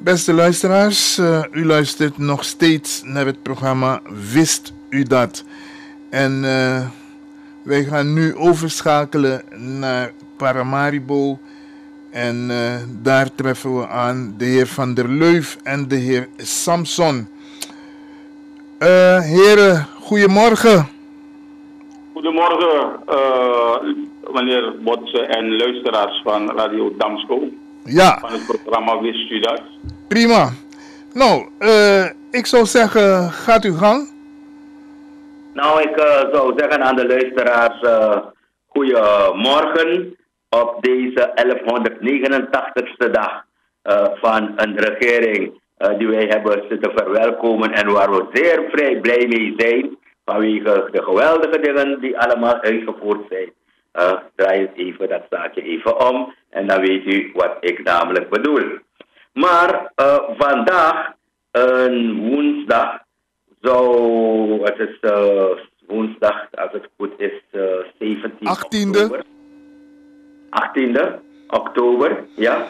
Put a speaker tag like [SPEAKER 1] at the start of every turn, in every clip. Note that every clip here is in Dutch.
[SPEAKER 1] Beste luisteraars, u luistert nog steeds naar het programma Wist u dat? En wij gaan nu overschakelen naar Paramaribo. En daar treffen we aan de heer Van der Leuf en de heer Samson. Heren, goedemorgen.
[SPEAKER 2] Goedemorgen, meneer Botse en luisteraars van Radio Damsko.
[SPEAKER 1] Ja.
[SPEAKER 2] Van het programma Wist u dat?
[SPEAKER 1] Prima. Nou, ik zou zeggen, gaat uw gang.
[SPEAKER 3] Nou, ik zou zeggen aan de luisteraars, goedemorgen op deze 1189ste dag van een regering die wij hebben zitten verwelkomen en waar we zeer vrij blij mee zijn vanwege de geweldige dingen die allemaal uitgevoerd zijn. Draai het even, dat zaakje even om en dan weet u wat ik namelijk bedoel. Maar vandaag, een woensdag, het is woensdag, als het goed is, 17 oktober. 18e oktober, ja.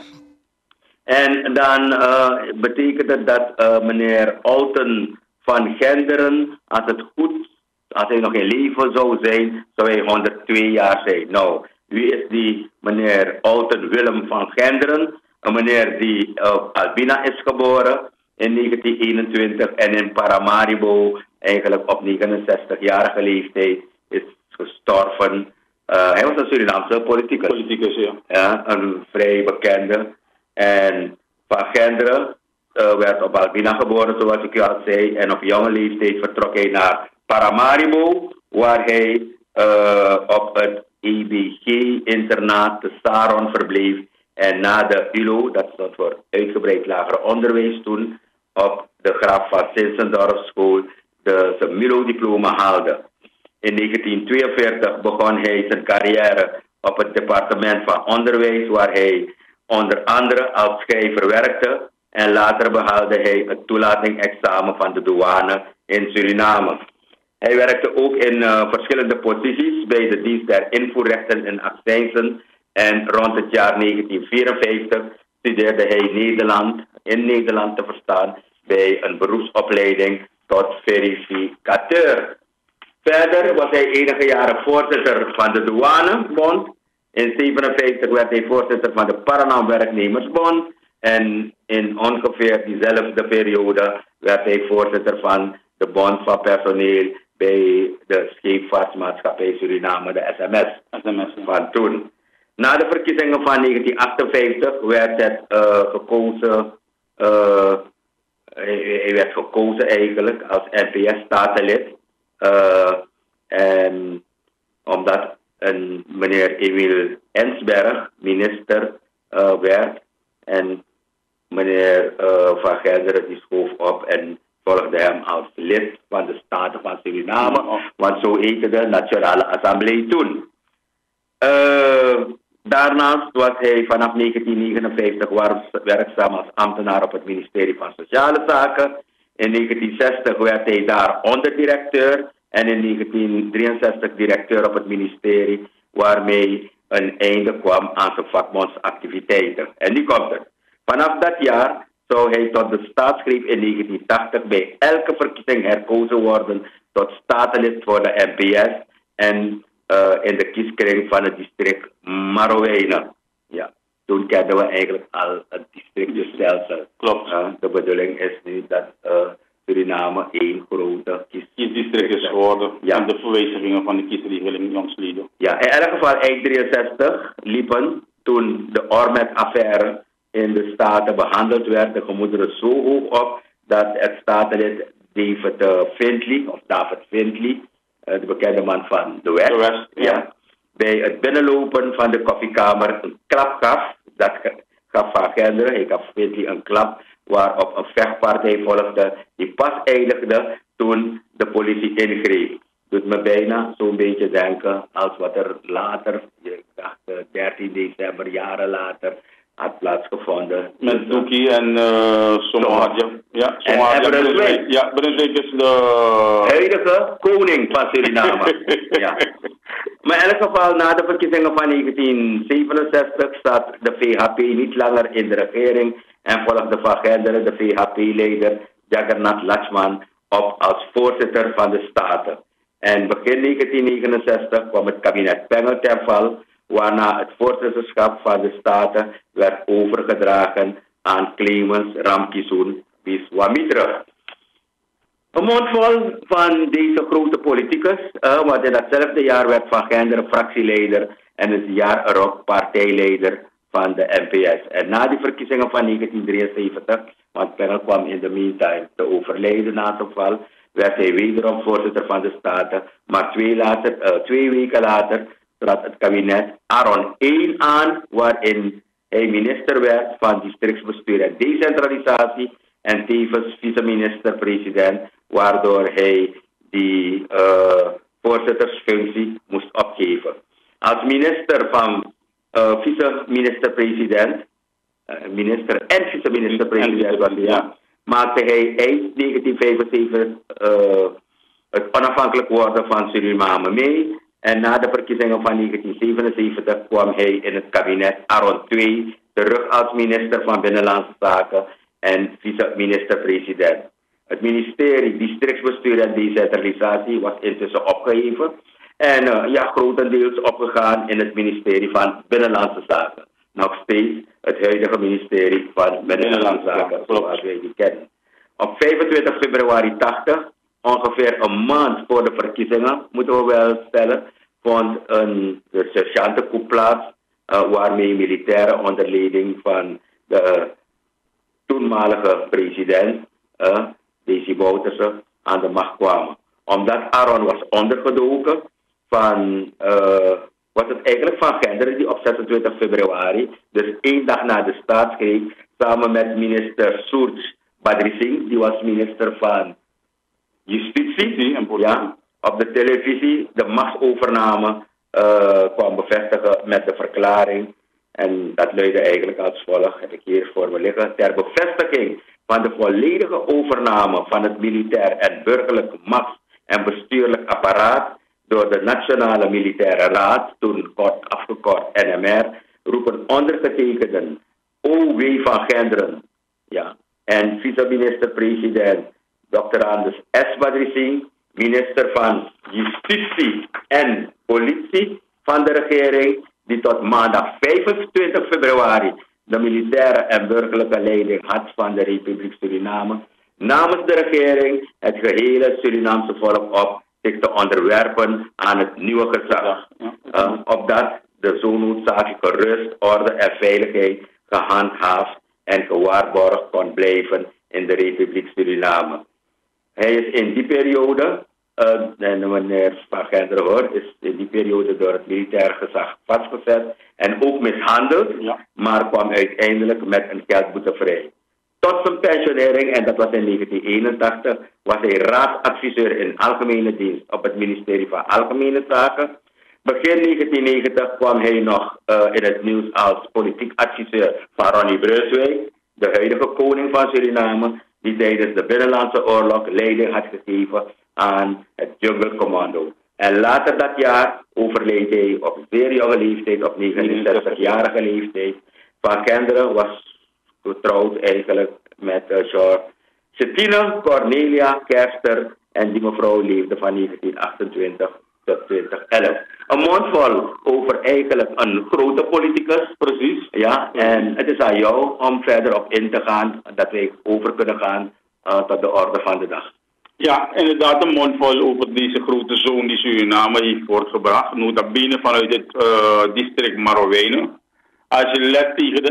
[SPEAKER 3] En dan betekent het dat meneer Olten van Genderen, als hij nog in leven zou zijn, zou hij 102 jaar zijn. Nou, wie is die meneer Olten Willem van Genderen? Een meneer die op Albina is geboren in 1921 en in Paramaribo eigenlijk op 69-jarige leeftijd is gestorven. Hij was een Surinaamse politicus, ja. Ja, een vrij bekende. En Van Genderen werd op Albina geboren, zoals ik u al zei. En op jonge leeftijd vertrok hij naar Paramaribo, waar hij op het EBG-internaat de Saron verbleef. En na de ULO, dat stond voor uitgebreid lager onderwijs toen, op de Graaf van Sinsendorf school zijn MILO-diploma haalde. In 1942 begon hij zijn carrière op het departement van onderwijs, waar hij onder andere als schrijver werkte. En later behaalde hij het toelating-examen van de douane in Suriname. Hij werkte ook in verschillende posities bij de dienst der invoerrechten en accijnsen. En rond het jaar 1954 studeerde hij in Nederland te verstaan, bij een beroepsopleiding tot verificateur. Verder was hij enige jaren voorzitter van de Douanebond. In 1957 werd hij voorzitter van de Paranam Werknemersbond. En in ongeveer diezelfde periode werd hij voorzitter van de Bond van Personeel bij de Scheepvaartmaatschappij Suriname, de SMS van toen. Na de verkiezingen van 1958 werd het hij werd gekozen eigenlijk als NPS-statenlid. En omdat meneer Emil Ensberg minister werd en meneer Van Genderen die schoof op en volgde hem als lid van de Staten van Suriname, want zo heette de Nationale Assemblée toen. Daarnaast was hij vanaf 1959 werkzaam als ambtenaar op het ministerie van Sociale Zaken. In 1960 werd hij daar onderdirecteur en in 1963 directeur op het ministerie, waarmee een einde kwam aan zijn vakbondsactiviteiten. En die komt er. Vanaf dat jaar zou hij tot de staatsgreep in 1980 bij elke verkiezing herkozen worden tot statenlid voor de NPS en in de kieskring van het district Marowijnen. Ja, toen kenden we eigenlijk al het districtenstelsel.
[SPEAKER 2] Klopt.
[SPEAKER 3] De bedoeling is nu dat Suriname één grote
[SPEAKER 2] kiesdistrict is geworden.
[SPEAKER 3] Ja.
[SPEAKER 2] En de verwijzigingen van de kiesregeling jongstleden.
[SPEAKER 3] Ja, in elk geval eind 63 liepen toen de Ormet-affaire in de Staten behandeld werd, de gemoederen zo hoog op dat het statenlid David Findley, de bekende man van de West, ja, bij het binnenlopen van de koffiekamer een klap gaf. Dat gaf Van Genderen, hij gaf Findley een klap, waarop een vechtpartij volgde die pas eindigde toen de politie ingreep. Doet me bijna zo'n beetje denken als wat er later, ik dacht 13 december, jaren later, had plaatsgevonden.
[SPEAKER 2] Met Doekie en Sommadia. Ja,
[SPEAKER 3] en Brunswijk.
[SPEAKER 2] Ja, Brunswijk is de
[SPEAKER 3] huidige koning van Suriname. Ja. Maar in elk geval, na de verkiezingen van 1967 zat de VHP niet langer in de regering en volgde Van Genderen, de VHP-leider Jagannath Lakshman, op als voorzitter van de Staten. En begin 1969 kwam het kabinet Pengel ten val, waarna het voorzitterschap van de Staten werd overgedragen aan Clemens Ramkissoen Viswamitra. Een mondvol van deze grote politicus, want in datzelfde jaar werd Van Genderen fractieleider en het jaar erop partijleider van de NPS. En na die verkiezingen van 1973, want Pengel kwam in de meantime te overlijden na zijn val, werd hij wederom voorzitter van de Staten. Maar 2 weken later trad het kabinet Aron 1 aan, waarin hij minister werd van districtsbestuur en decentralisatie en tevens vice-minister-president, waardoor hij die voorzittersfunctie moest opgeven. Als minister van vice-minister-president, minister en vice-minister-president was hij, ja, maakte hij eind 1975 het onafhankelijk worden van Suriname mee. En na de verkiezingen van 1977 kwam hij in het kabinet Aron II terug als minister van Binnenlandse Zaken en vice-minister-president. Het ministerie Districtsbestuur en Decentralisatie was intussen opgeheven en grotendeels opgegaan in het ministerie van Binnenlandse Zaken. Nog steeds het huidige ministerie van Binnenlandse Zaken, zoals wij die kennen. Op 25 februari 80, ongeveer een maand voor de verkiezingen, moeten we wel stellen, vond een sergeantencoup plaats, waarmee militairen onder leiding van de toenmalige president, Desi Bouterse, aan de macht kwamen. Omdat Aron was ondergedoken was het eigenlijk Van Genderen die op 26 februari, dus 1 dag na de staatsgreep, samen met minister Surj Badri Singh, die was minister van Justitie, ja, op de televisie de machtsovername kwam bevestigen met de verklaring. En dat luidde eigenlijk als volgt, heb ik hier voor me liggen. Ter bevestiging van de volledige overname van het militair en burgerlijk machts- en bestuurlijk apparaat door de Nationale Militaire Raad, toen kort afgekort NMR, roepen ondergetekenden O.W. Van Genderen, ja, en vice-minister-president Dr. Anders S. Badri Singh, minister van Justitie en Politie van de regering, die tot maandag 25 februari de militaire en burgerlijke leiding had van de Republiek Suriname, namens de regering het gehele Surinaamse volk op zich te onderwerpen aan het nieuwe gezag, opdat de zo noodzakelijke rust, orde en veiligheid gehandhaafd en gewaarborgd kon blijven in de Republiek Suriname. Hij is in die periode, en meneer Van Genderen hoor, is in die periode door het militair gezag vastgezet en ook mishandeld, maar kwam uiteindelijk met een geldboete vrij. Tot zijn pensionering, en dat was in 1981, was hij raadsadviseur in algemene dienst op het ministerie van Algemene Zaken. Begin 1990 kwam hij nog in het nieuws als politiek adviseur van Ronnie Brunswijk, de huidige koning van Suriname, die tijdens de Binnenlandse Oorlog leiding had gegeven aan het Jungle Commando. En later dat jaar overleed hij op een zeer jonge leeftijd, op 69-jarige leeftijd. Van Genderen was getrouwd eigenlijk met Georgette Cornelia Kerster en die mevrouw leefde van 1928 tot 2011. Een mondvol over eigenlijk een grote politicus. Precies. Ja, en het is aan jou om verder op in te gaan, dat wij over kunnen gaan tot de orde van de dag.
[SPEAKER 2] Ja, inderdaad een mondvol over deze grote zoon die Suriname heeft voortgebracht. Nota bene vanuit het district Marowijnen. Als je let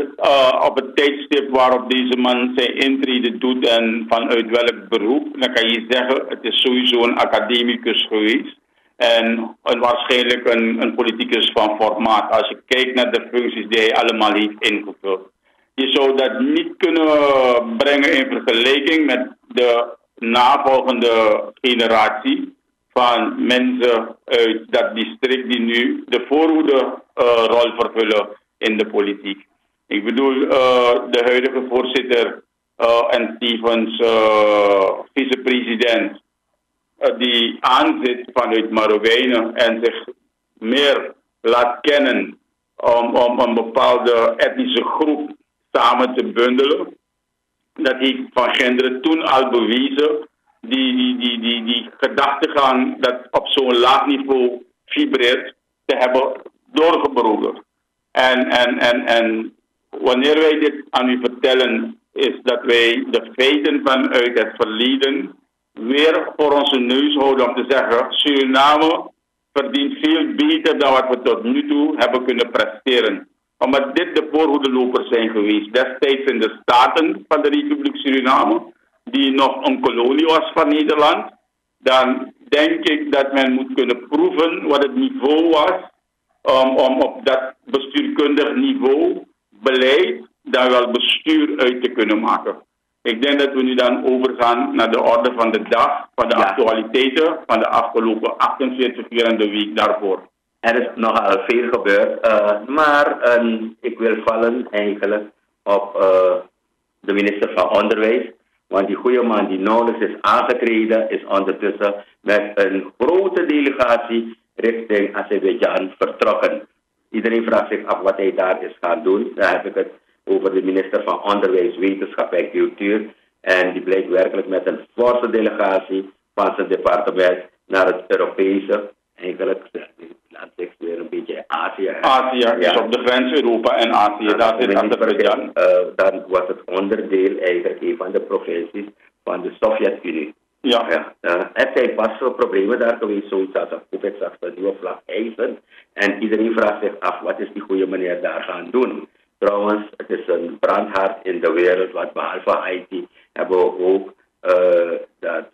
[SPEAKER 2] op het tijdstip waarop deze man zijn intrede doet en vanuit welk beroep, dan kan je zeggen het is sowieso een academicus geweest. En waarschijnlijk een politicus van formaat als je kijkt naar de functies die hij allemaal heeft ingevuld. Je zou dat niet kunnen brengen in vergelijking met de navolgende generatie van mensen uit dat district die nu de voorhoede rol vervullen in de politiek. Ik bedoel, de huidige voorzitter en tevens vicepresident die aanzit vanuit Marowijnen en zich meer laat kennen om een bepaalde etnische groep samen te bundelen. Dat heeft Van Genderen toen al bewezen, die gedachtegang dat op zo'n laag niveau vibreert, te hebben doorgebroken. En wanneer wij dit aan u vertellen, is dat wij de feiten vanuit het verleden weer voor onze neus houden om te zeggen, Suriname verdient veel beter dan wat we tot nu toe hebben kunnen presteren. Omdat dit de voorhoedelopers zijn geweest destijds in de Staten van de Republiek Suriname, die nog een kolonie was van Nederland, dan denk ik dat men moet kunnen proeven wat het niveau was om op dat bestuurkundig niveau beleid dan wel bestuur uit te kunnen maken. Ik denk dat we nu dan overgaan naar de orde van de dag, van de actualiteiten van de afgelopen 48 uur en de week daarvoor.
[SPEAKER 3] Er is nogal veel gebeurd, maar ik wil vallen eigenlijk op de minister van Onderwijs. Want die goede man die nauwelijks is aangetreden, is ondertussen met een grote delegatie richting Azerbeidzjan vertrokken. Iedereen vraagt zich af wat hij daar is gaan doen. Daar heb ik het over de minister van Onderwijs, Wetenschap en Cultuur. En die bleek werkelijk met een forse delegatie van zijn departement naar het Europese. Eigenlijk laat ik weer een beetje Azië.
[SPEAKER 2] Azië, dus op de grens Europa en Azië, daar zit Azerbeidzjan.
[SPEAKER 3] Dan was het onderdeel eigenlijk een van de provincies van de Sovjet-Unie.
[SPEAKER 2] Ja.
[SPEAKER 3] Er zijn pas problemen daar geweest, zoiets als een Koepetsachs, een nieuwe vlag eisen. En iedereen vraagt zich af, wat is die goede meneer daar gaan doen? Trouwens, het is een brandhaard in de wereld, want behalve Haiti hebben we ook dat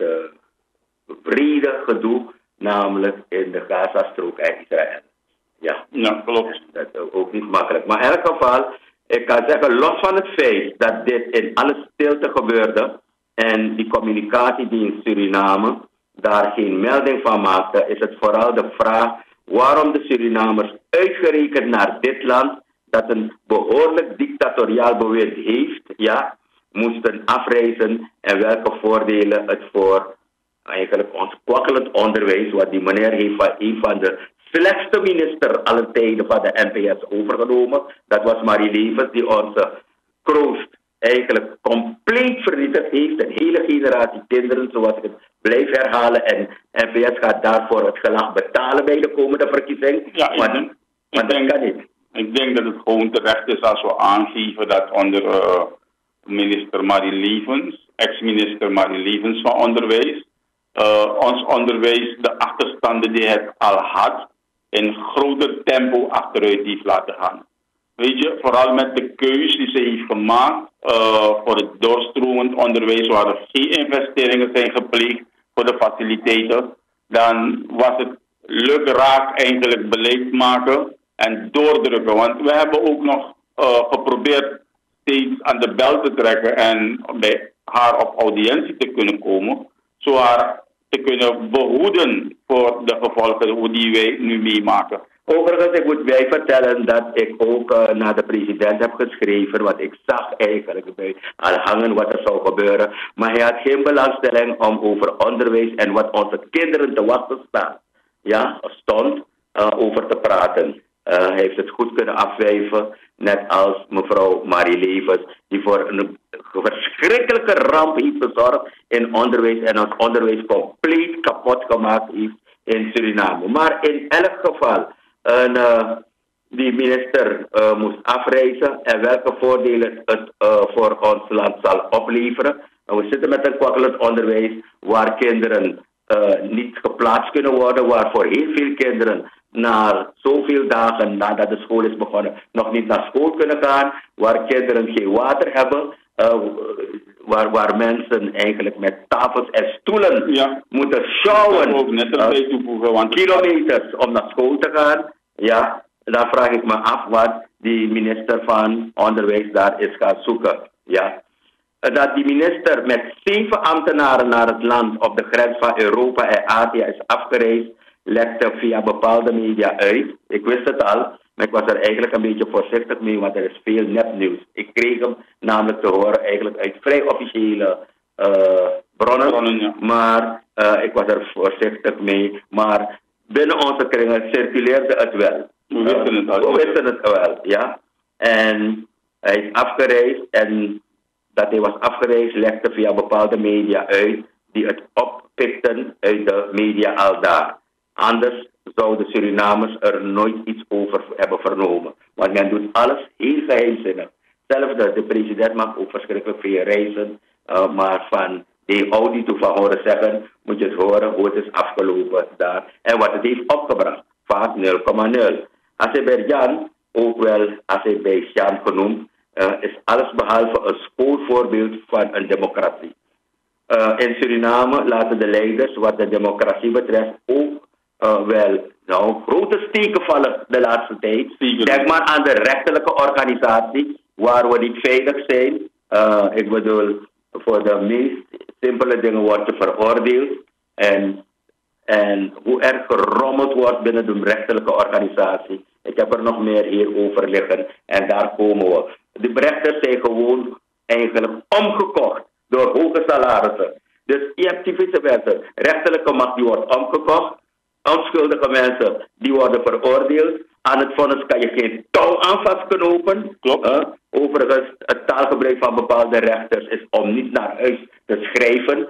[SPEAKER 3] vrede gedoe, namelijk in de Gazastrook en Israël.
[SPEAKER 2] Ja, klopt.
[SPEAKER 3] Dat is ook niet makkelijk. Maar in elk geval, ik kan zeggen, los van het feit dat dit in alle stilte gebeurde en die communicatiedienst Suriname daar geen melding van maakte, is het vooral de vraag waarom de Surinamers uitgerekend naar dit land, dat een behoorlijk dictatoriaal bewind heeft, moesten afreizen en welke voordelen het voor eigenlijk ons kwakkelend onderwijs, wat die meneer heeft van een van de slechtste minister alle tijden van de NPS overgenomen. Dat was Marie Levens, die onze kroost eigenlijk compleet vernietigd heeft. Een hele generatie kinderen, zoals ik het blijf herhalen. En NPS gaat daarvoor het gelag betalen bij de komende verkiezing.
[SPEAKER 2] Ja,
[SPEAKER 3] maar dat kan niet.
[SPEAKER 2] Ik denk dat het gewoon terecht is als we aangeven dat onder minister Marie Levens, ex-minister Marie Levens van Onderwijs, ons onderwijs de achterstanden die het al had in groter tempo achteruit heeft laten gaan. Weet je, vooral met de keus die ze heeft gemaakt voor het doorstromend onderwijs, waar er geen investeringen zijn gepleegd voor de faciliteiten, dan was het lukraak eigenlijk beleid maken en doordrukken. Want we hebben ook nog geprobeerd steeds aan de bel te trekken en bij haar op audiëntie te kunnen komen, zo haar te kunnen behoeden voor de gevolgen die wij nu meemaken.
[SPEAKER 3] Overigens, ik moet bij vertellen dat ik ook naar de president heb geschreven, want ik zag eigenlijk bij al hangen wat er zou gebeuren. Maar hij had geen belangstelling om over onderwijs en wat onze kinderen te wachten stond over te praten. Hij heeft het goed kunnen afwijven, net als mevrouw Marie Levens, die voor een verschrikkelijke ramp heeft gezorgd in onderwijs en ons onderwijs compleet kapot gemaakt heeft in Suriname. Maar in elk geval, die minister moest afreizen en welke voordelen het voor ons land zal opleveren. En we zitten met een kwakkelend onderwijs waar kinderen niet geplaatst kunnen worden, waarvoor heel veel kinderen na zoveel dagen nadat de school is begonnen nog niet naar school kunnen gaan, waar kinderen geen water hebben, waar mensen eigenlijk met tafels en stoelen moeten sjouwen, kilometers om naar school te gaan. Ja, dan vraag ik me af wat die minister van Onderwijs daar is gaan zoeken. Ja. Dat die minister met 7 ambtenaren naar het land op de grens van Europa en Azië is afgereisd, lekte via bepaalde media uit. Ik wist het al. Maar ik was er eigenlijk een beetje voorzichtig mee, want er is veel nepnieuws. Ik kreeg hem namelijk te horen eigenlijk uit vrij officiële bronnen.
[SPEAKER 2] Ja.
[SPEAKER 3] Maar ik was er voorzichtig mee. Maar binnen onze kringen circuleerde het wel.
[SPEAKER 2] We
[SPEAKER 3] wisten het wel, ja. En hij is afgereisd en dat hij was afgereisd legde via bepaalde media uit die het oppikten uit de media aldaar. Anders zouden Surinamers er nooit iets over hebben vernomen. Want men doet alles heel geheimzinnig. Zelfs de president mag ook verschrikkelijk veel reizen. Maar van die auditor van horen zeggen, moet je het horen hoe het is afgelopen daar. En wat het heeft opgebracht. Vaak 0,0. Azerbeidzjan, ook wel Azerbeidzjan genoemd, is allesbehalve een schoolvoorbeeld van een democratie. In Suriname laten de leiders wat de democratie betreft ook grote steken vallen de laatste tijd. Denk maar aan de rechterlijke organisatie, waar we niet veilig zijn. Ik bedoel, voor de meest simpele dingen wordt je veroordeeld. En hoe er gerommeld wordt binnen de rechterlijke organisatie. Ik heb er nog meer hierover liggen en daar komen we. De rechters zijn gewoon eigenlijk omgekocht door hoge salarissen. Dus je hebt die vice versa. Rechterlijke macht die wordt omgekocht. Onschuldige mensen die worden veroordeeld. Aan het vonnis kan je geen touw aan vastknopen.
[SPEAKER 2] Klopt.
[SPEAKER 3] Overigens, het taalgebruik van bepaalde rechters is om niet naar huis te schrijven.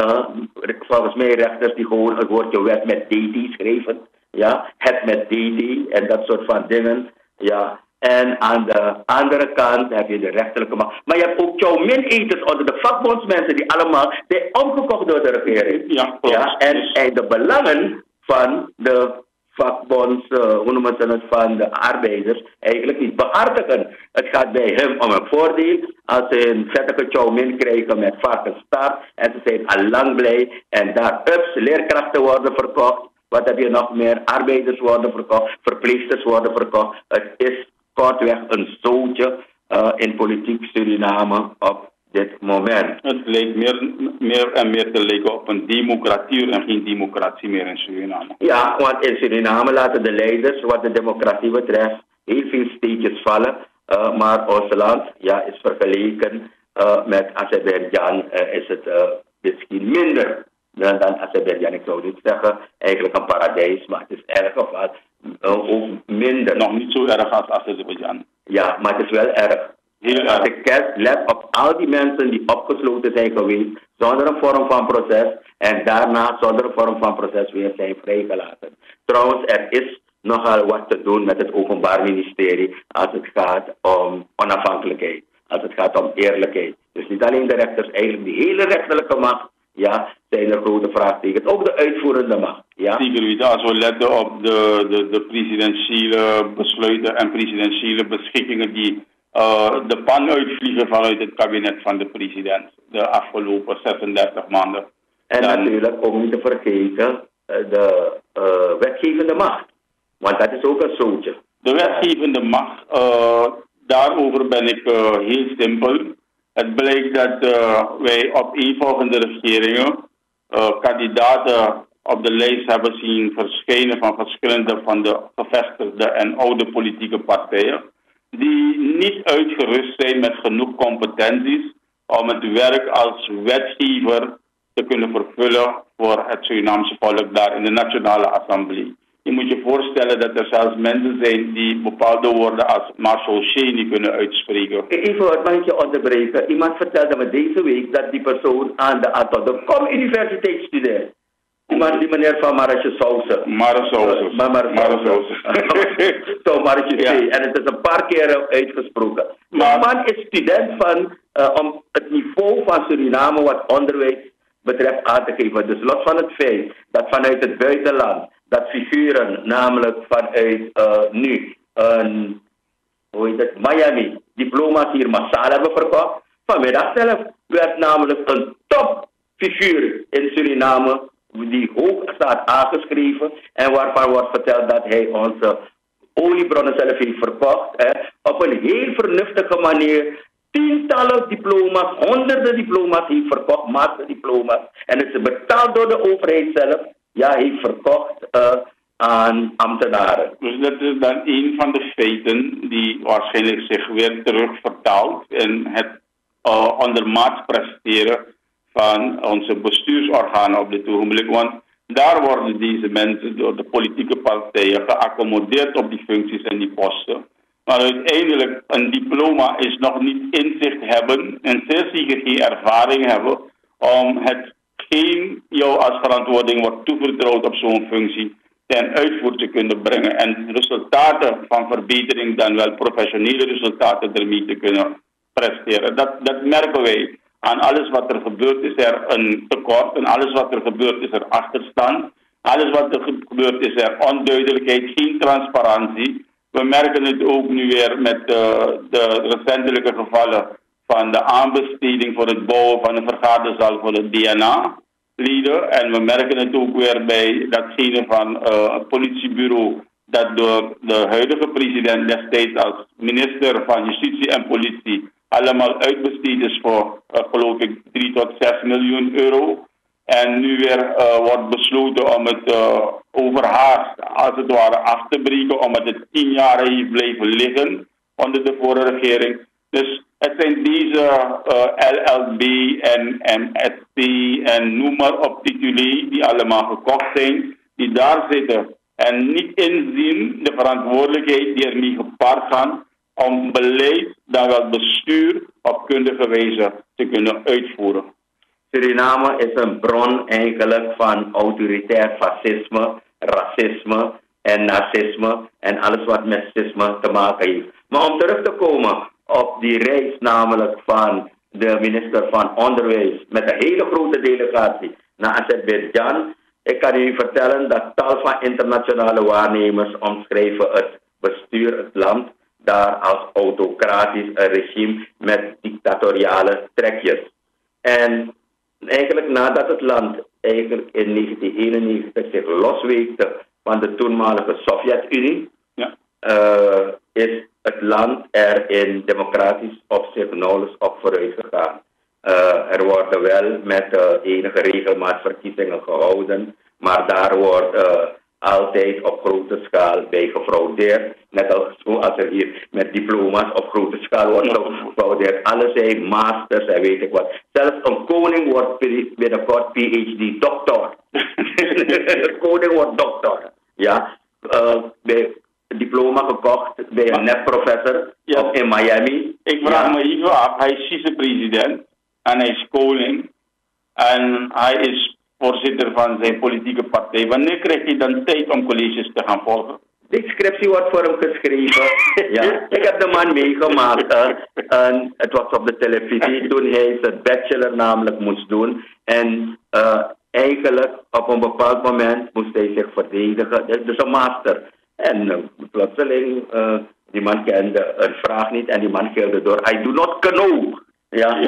[SPEAKER 3] Volgens mij rechters die gewoon het woordje wet met DD schrijven. Ja, het met DD en dat soort van dingen. Ja. En aan de andere kant heb je de rechterlijke macht. Maar je hebt ook jouw mineters onder de vakbondsmensen die allemaal zijn omgekocht door de regering.
[SPEAKER 2] Ja, klopt.
[SPEAKER 3] Ja, en de belangen van de vakbonds, hoe noemen ze het, van de arbeiders eigenlijk niet behartigen. Het gaat bij hem om een voordeel. Als ze een vettige chow min krijgen met varkensstaart en ze zijn al lang blij en daar leerkrachten worden verkocht. Wat heb je nog meer? Arbeiders worden verkocht, verpleegsters worden verkocht. Het is kortweg een zootje in politiek Suriname op dit moment.
[SPEAKER 2] Het lijkt meer en meer te lijken op een democratie en geen democratie meer in Suriname.
[SPEAKER 3] Ja, want in Suriname laten de leiders wat de democratie betreft heel veel steekjes vallen. Maar ons land is vergeleken met Azerbeidzjan is het misschien minder dan Azerbeidzjan. Ik zou niet zeggen eigenlijk een paradijs, maar het is erg of wat. Ook minder.
[SPEAKER 2] Nog niet zo erg als Azerbeidzjan.
[SPEAKER 3] Ja, maar het is wel erg. Als ik let op al die mensen die opgesloten zijn geweest zonder een vorm van proces en daarna zonder een vorm van proces weer zijn vrijgelaten. Trouwens, er is nogal wat te doen met het Openbaar Ministerie als het gaat om onafhankelijkheid, als het gaat om eerlijkheid. Dus niet alleen de rechters, eigenlijk die hele rechterlijke macht, zijn er grote vraagtekens. Ook de uitvoerende macht. Ja.
[SPEAKER 2] Zeker, als we letten op de presidentiële besluiten en presidentiële beschikkingen die de pan uitvliegen vanuit het kabinet van de president de afgelopen 36 maanden.
[SPEAKER 3] En natuurlijk ook niet te vergeten de wetgevende macht. Want dat is ook een zootje.
[SPEAKER 2] De wetgevende macht, daarover ben ik heel simpel. Het blijkt dat wij opeenvolgende regeringen kandidaten op de lijst hebben zien verschijnen van verschillende van de gevestigde en oude politieke partijen, die niet uitgerust zijn met genoeg competenties om het werk als wetgever te kunnen vervullen voor het Surinaamse volk daar in de Nationale Assemblée. Je moet je voorstellen dat er zelfs mensen zijn die bepaalde woorden als Marshall Cheney kunnen uitspreken.
[SPEAKER 3] Even wat mag ik je onderbreken. Iemand vertelde me deze week dat die persoon aan de Rotterdam Universiteit studeert. Die meneer van Marasje Sauce.
[SPEAKER 2] Marasauce.
[SPEAKER 3] Zo, Marasje C. En het is een paar keer uitgesproken. Maar man is student van, om het niveau van Suriname wat onderwijs betreft aan te geven. Dus los van het feit dat vanuit het buitenland, dat figuren, namelijk vanuit Miami, diploma's hier massaal hebben verkocht. Vanmiddag zelf werd namelijk een topfiguur in Suriname die hoog staat aangeschreven en waarvan wordt verteld dat hij onze oliebronnen zelf heeft verkocht. Op een heel vernuftige manier. Tientallen diploma's, honderden diploma's heeft verkocht, masterdiploma's. En het is betaald door de overheid zelf. Ja, heeft verkocht aan ambtenaren.
[SPEAKER 2] Dus dat is dan een van de feiten die waarschijnlijk zich weer terug vertaalt in het ondermaats presteren van onze bestuursorganen op dit ogenblik. Want daar worden deze mensen door de politieke partijen geaccommodeerd op die functies en die posten. Maar uiteindelijk, een diploma is nog niet inzicht hebben en zeer zeker geen ervaring hebben om hetgeen jou als verantwoording wordt toevertrouwd op zo'n functie ten uitvoer te kunnen brengen. En resultaten van verbetering, dan wel professionele resultaten ermee te kunnen presteren. Dat merken wij. Aan alles wat er gebeurt is er een tekort. En alles wat er gebeurt is er achterstand. Alles wat er gebeurt is er onduidelijkheid, geen transparantie. We merken het ook nu weer met de recentelijke gevallen van de aanbesteding voor het bouwen van een vergaderzaal voor het DNA-lieden. En we merken het ook weer bij datgene van het politiebureau dat door de huidige president destijds als minister van Justitie en Politie allemaal uitbesteed is voor, geloof ik, 3 tot 6 miljoen euro. En nu weer wordt besloten om het overhaast, als het ware, af te breken, omdat het 10 jaar heeft blijven liggen onder de vorige regering. Dus het zijn deze LLB en MSP en noem maar op tituli die allemaal gekocht zijn, die daar zitten en niet inzien de verantwoordelijkheid die ermee gepaard gaan om beleid, dan wel bestuur op kundige wijze te kunnen uitvoeren.
[SPEAKER 3] Suriname is een bron eigenlijk van autoritair fascisme, racisme en nazisme en alles wat met fascisme te maken heeft. Maar om terug te komen op die reis namelijk van de minister van Onderwijs met een hele grote delegatie naar Azerbeidzjan. Ik kan u vertellen dat tal van internationale waarnemers omschrijven het bestuur, het land, daar als autocratisch regime met dictatoriale trekjes. En eigenlijk nadat het land eigenlijk in 1991 zich losweekte van de toenmalige Sovjet-Unie, is het land er in democratisch opzicht nauwelijks op vooruit gegaan. Er worden wel met enige regelmaat verkiezingen gehouden, maar daar wordt altijd op grote schaal bij gefraudeerd. Net als zoals er hier met diploma's op grote schaal wordt gefraudeerd. Alle zijn masters en weet ik wat. Zelfs een koning wordt binnenkort PhD-dokter. De koning wordt dokter. Ja. Bij diploma gekocht bij een nepprofessor in Miami.
[SPEAKER 2] Ik vraag me even af, hij is vicepresident en hij is koning en hij is voorzitter van zijn politieke partij. Wanneer krijgt hij dan tijd om colleges te gaan volgen?
[SPEAKER 3] De scriptie wordt voor hem geschreven. Ja. Ik heb de man meegemaakt. En het was op de televisie toen hij zijn bachelor namelijk moest doen. En eigenlijk op een bepaald moment moest hij zich verdedigen. Dus een master. En plotseling, die man kende een vraag niet en die man gilde door. I do not know. En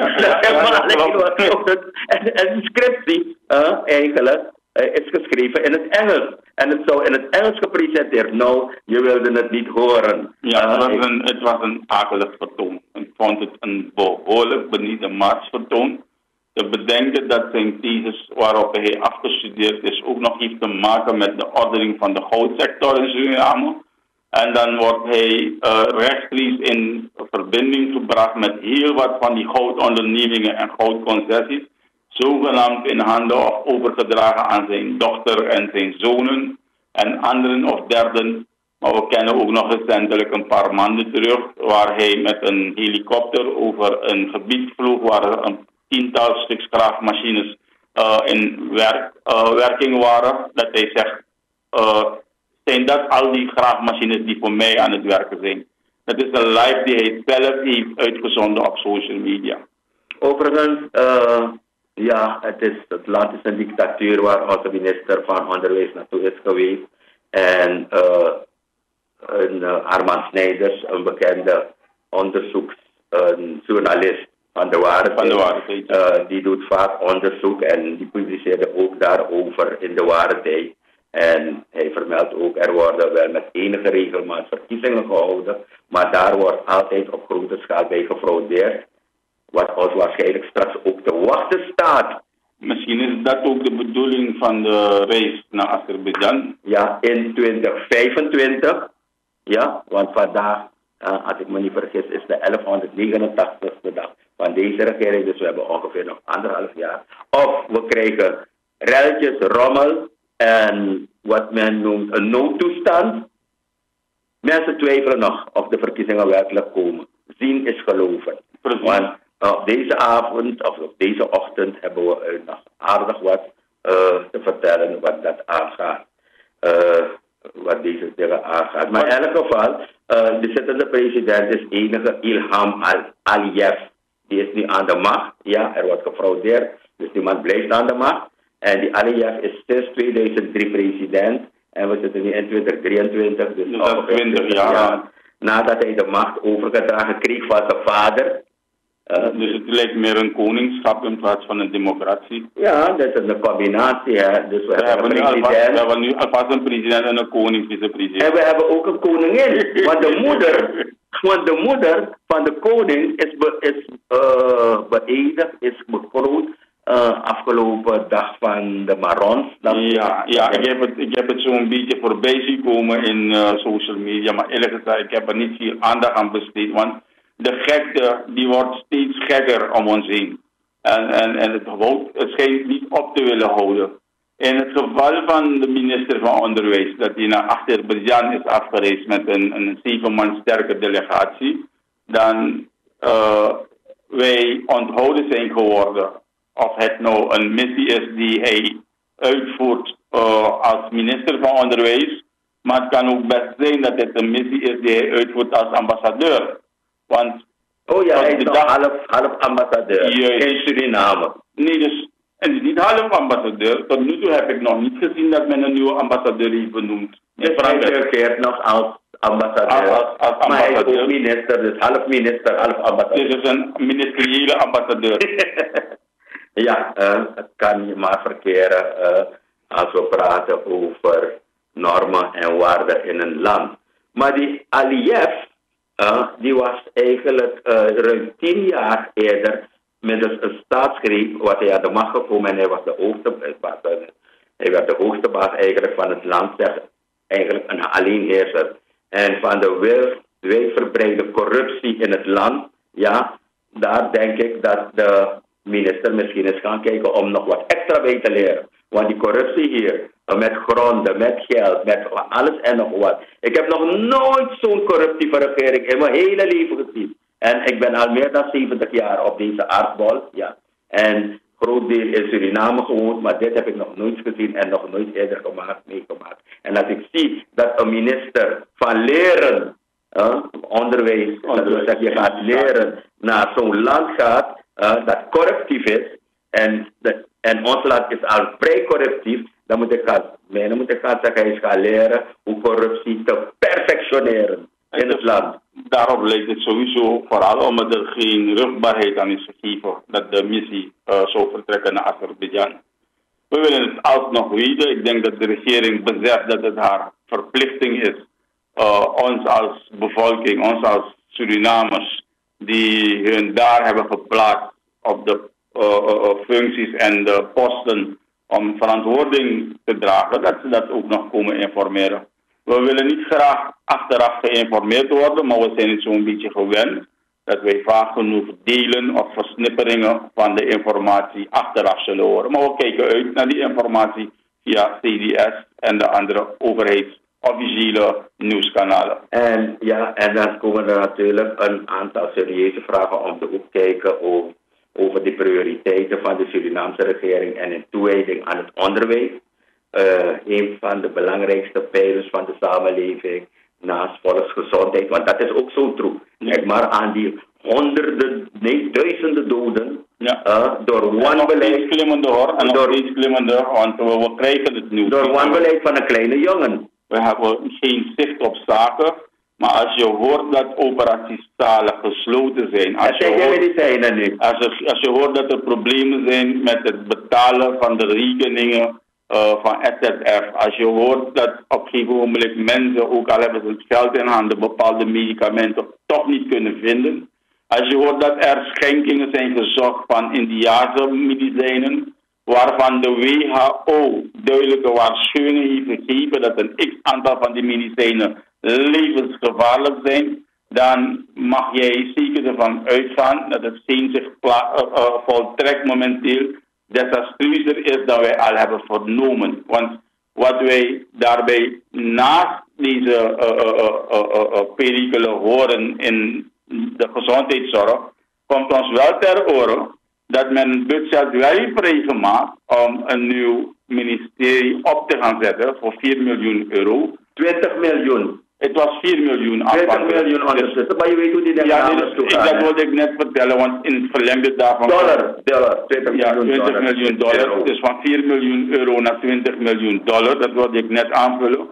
[SPEAKER 3] de scriptie eigenlijk is geschreven in het Engels. En het zou in het Engels gepresenteerd. Nou, je wilde het niet horen.
[SPEAKER 2] Ja, het was een akelig vertoon. Ik vond het een behoorlijk benieuwd vertoon. Te bedenken dat zijn thesis waarop hij afgestudeerd is ook nog heeft te maken met de ordening van de goudsector in Suriname. En dan wordt hij rechtstreeks in verbinding gebracht met heel wat van die goudondernemingen en goudconcessies. Zogenaamd in handen of overgedragen aan zijn dochter en zijn zonen en anderen of derden. Maar we kennen ook nog recentelijk een paar maanden terug waar hij met een helikopter over een gebied vloog waar een 10-tal stuks graafmachines in werking waren. Dat hij zegt, zijn dat al die graafmachines die voor mij aan het werken zijn. Dat is een live die hij zelf heeft uitgezonden op social media.
[SPEAKER 3] Overigens, het land is een dictatuur waar onze minister van Onderwijs naartoe is geweest. En Armand Snijders, een bekende onderzoeksjournalist van de Waarheid, die doet vaak onderzoek en die publiceerde ook daarover in de Waarheid. En hij vermeldt ook, er worden wel met enige regelmaat verkiezingen gehouden, maar daar wordt altijd op grote schaal bij gefraudeerd. Wat ons waarschijnlijk straks ook te wachten staat
[SPEAKER 2] Misschien is dat ook de bedoeling van de reis naar Azerbeidzjan.
[SPEAKER 3] Ja, in 2025. Ja, want vandaag, als ik me niet vergis, is de 1189ste dag van deze regering. Dus we hebben ongeveer nog 1,5 jaar. Of we krijgen relletjes, rommel en wat men noemt een noodtoestand. Mensen twijfelen nog of de verkiezingen werkelijk komen. Zien is geloven.
[SPEAKER 2] Precies.
[SPEAKER 3] Want op deze avond of op deze ochtend hebben we nog aardig wat te vertellen wat dat aangaat. Wat deze dingen aangaat. Maar in elk geval, de zittende president is enige Ilham Aliyev. Die is nu aan de macht. Ja, er wordt gefraudeerd. Dus die man blijft aan de macht. En die Aliyev is sinds 2003 president. En we zitten nu in 2023. Dus
[SPEAKER 2] dat 20 jaar.
[SPEAKER 3] Nadat hij de macht overgedragen kreeg van zijn vader.
[SPEAKER 2] Dus het lijkt meer een koningschap in plaats van een democratie.
[SPEAKER 3] Ja, dat is een combinatie. Hè. Dus we hebben een president.
[SPEAKER 2] We hebben nu alvast een president en een koning, vicepresident.
[SPEAKER 3] En we hebben ook een koningin. Want de moeder van de koning is beëdigd, is bekroond afgelopen dag van de Marons.
[SPEAKER 2] Ja, ik heb het zo'n beetje voorbij zien komen in social media. Maar eerlijk gezegd, ik heb er niet veel aandacht aan besteed. Want de gekte die wordt steeds gekker om ons heen. En het schijnt niet op te willen houden. In het geval van de minister van Onderwijs, dat hij naar Azerbeidzjan is afgereisd met een 7 man sterke delegatie, dan wij onthouden zijn geworden. Of het nou een missie is die hij uitvoert als minister van Onderwijs, maar het kan ook best zijn dat het een missie is die hij uitvoert als ambassadeur. Want
[SPEAKER 3] hij is nog half ambassadeur in Suriname.
[SPEAKER 2] Nee, dus en is niet half ambassadeur. Tot nu toe heb ik nog niet gezien dat men een nieuwe ambassadeur heeft benoemd.
[SPEAKER 3] Dus hij reageert nog als ambassadeur. Maar hij is ook minister, dus half minister, half ambassadeur.
[SPEAKER 2] Dit is een ministeriële ambassadeur.
[SPEAKER 3] Ja, het kan je maar verkeren als we praten over normen en waarden in een land. Maar die Aliyev, die was eigenlijk ruim 10 jaar eerder middels een staatsgreep, wat hij aan de macht gekomen en hij was de hoogste baas. Hij werd de hoogste baas eigenlijk van het land, eigenlijk een alleenheerser. En van de wijdverbreide corruptie in het land, ja, daar denk ik dat de minister misschien eens gaan kijken om nog wat extra bij te leren. Want die corruptie hier, met gronden, met geld, met alles en nog wat. Ik heb nog nooit zo'n corruptieve regering in mijn hele leven gezien. En ik ben al meer dan 70 jaar op deze aardbol. Ja. En groot deel in Suriname gewoond, maar dit heb ik nog nooit gezien en nog nooit eerder meegemaakt. En als ik zie dat een minister van leren, onderwijs, dat je gaat leren, naar zo'n land gaat dat corruptief is, en ons land is al vrij corruptief, dan moet ik gaan zeggen, hij is gaan leren hoe corruptie te perfectioneren in het land.
[SPEAKER 2] Daarop lijkt het sowieso, vooral omdat er geen rugbaarheid aan is gegeven dat de missie zou vertrekken naar Azerbeidzjan. We willen het alsnog weten. Ik denk dat de regering beseft dat het haar verplichting is, ons als bevolking, ons als Surinamers, die hun daar hebben geplaatst op de functies en de posten om verantwoording te dragen, dat ze dat ook nog komen informeren. We willen niet graag achteraf geïnformeerd worden, maar we zijn het zo'n beetje gewend dat wij vaak genoeg delen of versnipperingen van de informatie achteraf zullen horen. Maar we kijken uit naar die informatie via CDS en de andere overheidsofficiële nieuwskanalen.
[SPEAKER 3] En dan komen er natuurlijk een aantal serieuze vragen om te kijken over de prioriteiten van de Surinaamse regering en in toewijding aan het onderwijs. Een van de belangrijkste pijlers van de samenleving naast volksgezondheid, want dat is ook zo troep. Kijk maar aan die duizenden doden door wanbeleid.
[SPEAKER 2] Want we krijgen het nieuws.
[SPEAKER 3] Door wanbeleid van een kleine jongen.
[SPEAKER 2] We hebben geen zicht op zaken, maar als je hoort dat operatiezalen gesloten zijn, als je hoort dat er problemen zijn met het betalen van de rekeningen van SZF, als je hoort dat op een gegeven moment mensen, ook al hebben ze het geld in handen, bepaalde medicamenten toch niet kunnen vinden. Als je hoort dat er schenkingen zijn gezocht van Indiase medicijnen, waarvan de WHO duidelijke waarschuwingen heeft gegeven dat een x-aantal van die medicijnen levensgevaarlijk zijn, dan mag jij zeker ervan uitgaan dat het zich voltrekt momenteel desastreuzer is dan wij al hebben vernomen. Want wat wij daarbij naast deze perikelen horen in de gezondheidszorg, komt ons wel ter oren dat men het budget wel heeft vrijgemaakt om een nieuw ministerie op te gaan zetten voor 4 miljoen euro.
[SPEAKER 3] 20 miljoen.
[SPEAKER 2] Het was 4 miljoen.
[SPEAKER 3] 20 miljoen ondertussen, maar je weet hoe die
[SPEAKER 2] dat wilde ik net vertellen, want in het verlengde daarvan...
[SPEAKER 3] Dollar, 20
[SPEAKER 2] miljoen dollar. Dus van 4 miljoen euro naar 20 miljoen dollar, dat wilde ik net aanvullen.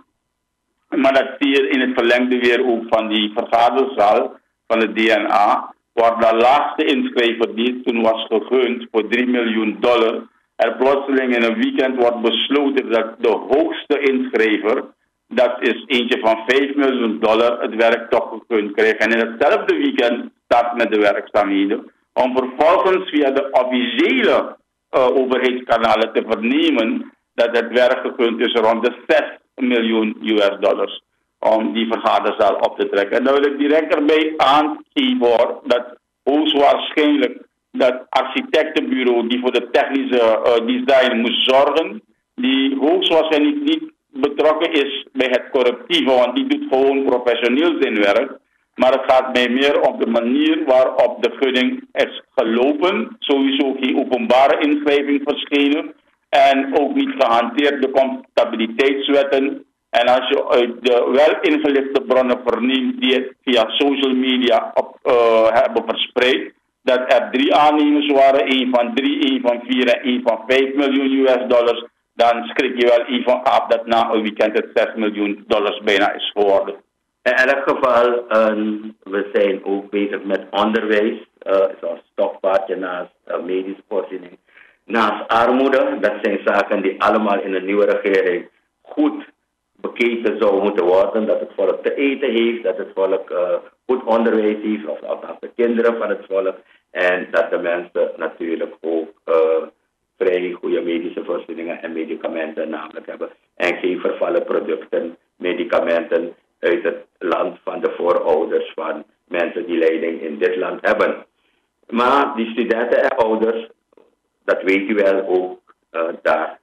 [SPEAKER 2] Maar dat zie je in het verlengde weer ook van die vergaderzaal van het DNA, waar de laatste inschrijver die toen was gegund voor 3 miljoen dollar, er plotseling in een weekend wordt besloten dat de hoogste inschrijver, dat is eentje van 5 miljoen dollar, het werk toch gekund krijgt. En in hetzelfde weekend start met de werkzaamheden, om vervolgens via de officiële overheidskanalen te vernemen dat het werk gekund is rond de 6 miljoen US dollars. Om die vergaderzaal op te trekken. En dan wil ik direct erbij aangeven dat hoogstwaarschijnlijk dat architectenbureau die voor de technische design moest zorgen, die hoogstwaarschijnlijk niet betrokken is bij het corruptieve, want die doet gewoon professioneel zijn werk. Maar het gaat mij meer om de manier waarop de gunning is gelopen. Sowieso geen openbare inschrijving verschenen en ook niet gehanteerd de comptabiliteitswetten. En als je uit de wel ingelichte bronnen verneemt die het via social media hebben verspreid, dat er 3 aannemers waren, 1 van 3, 1 van 4 en 1 van 5 miljoen US dollars, dan schrik je wel even af dat na een weekend het 6 miljoen dollars bijna is geworden.
[SPEAKER 3] In elk geval, we zijn ook bezig met onderwijs, zoals stokpaardje naast medische voorziening, naast armoede. Dat zijn zaken die allemaal in een nieuwe regering goed bekeken zou moeten worden, dat het volk te eten heeft, dat het volk goed onderwijs heeft, of de kinderen van het volk, en dat de mensen natuurlijk ook vrij goede medische voorzieningen en medicamenten namelijk hebben, en geen vervallen producten, medicamenten uit het land van de voorouders van mensen die leiding in dit land hebben. Maar die studenten en ouders, dat weet u wel ook, daar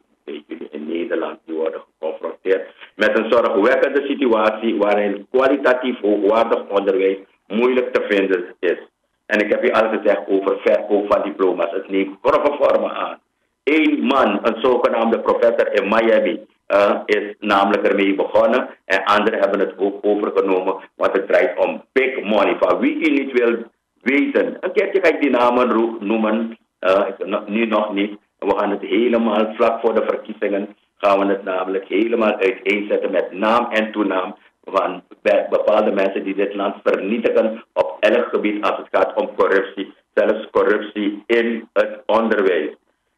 [SPEAKER 3] in Nederland, die worden geconfronteerd met een zorgwekkende situatie waarin kwalitatief hoogwaardig onderwijs moeilijk te vinden is. En ik heb u al gezegd over verkoop van diploma's. Het neemt grove vormen aan. 1 man, een zogenaamde professor in Miami, is namelijk ermee begonnen. En anderen hebben het ook overgenomen, want het draait om big money. Van wie u niet wil weten. Een keertje ga ik die namen noemen, nu nog niet. We gaan het helemaal vlak voor de verkiezingen, gaan we het namelijk helemaal uiteenzetten met naam en toenaam van bepaalde mensen die dit land vernietigen op elk gebied als het gaat om corruptie, zelfs corruptie in het onderwijs.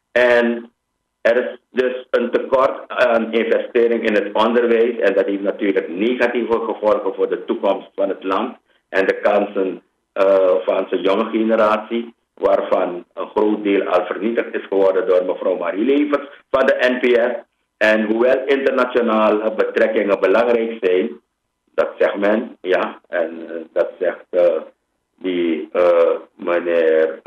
[SPEAKER 3] En er is dus een tekort aan investering in het onderwijs en dat heeft natuurlijk negatieve gevolgen voor de toekomst van het land en de kansen van zijn jonge generatie, waarvan een groot deel al vernietigd is geworden door mevrouw Marie Levers van de NPS. En hoewel internationale betrekkingen belangrijk zijn, dat zegt men, ja, en dat zegt die meneer,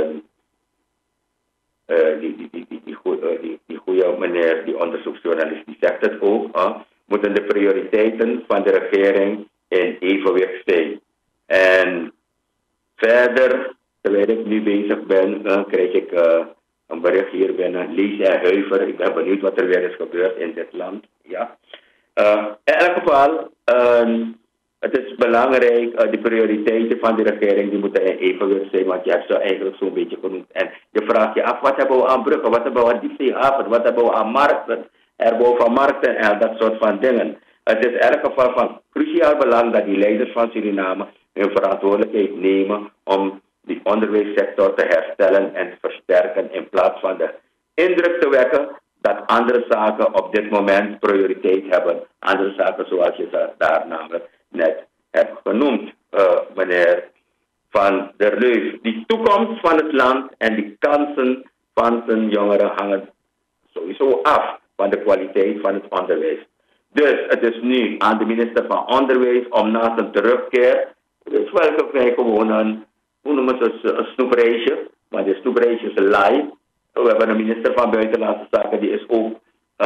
[SPEAKER 3] die goede meneer, die onderzoeksjournalist, die zegt het ook, moeten de prioriteiten van de regering in evenwicht zijn. En verder, terwijl ik nu bezig ben, krijg ik een bericht hier binnen. Lees en huiver. Ik ben benieuwd wat er weer is gebeurd in dit land. Ja. In elk geval, het is belangrijk, de prioriteiten van de regering die moeten in evenwicht zijn, want je hebt ze eigenlijk zo'n beetje genoemd. En je vraagt je af, wat hebben we aan bruggen, wat hebben we aan diepzeehaven, wat hebben we aan markten, herbouw van markten en dat soort van dingen. Het is in elk geval van cruciaal belang dat die leiders van Suriname hun verantwoordelijkheid nemen om die onderwijssector te herstellen en te versterken in plaats van de indruk te wekken dat andere zaken op dit moment prioriteit hebben. Andere zaken zoals je daar namelijk net hebt genoemd, meneer Van der Leuf. Die toekomst van het land en die kansen van zijn jongeren hangen sowieso af van de kwaliteit van het onderwijs. Dus het is nu aan de minister van Onderwijs om na zijn terugkeer, dus welke wij gewoon een, hoe noemen ze, een snoepreisje, maar die snoepreisje is live. We hebben een minister van Buitenlandse Zaken, die is ook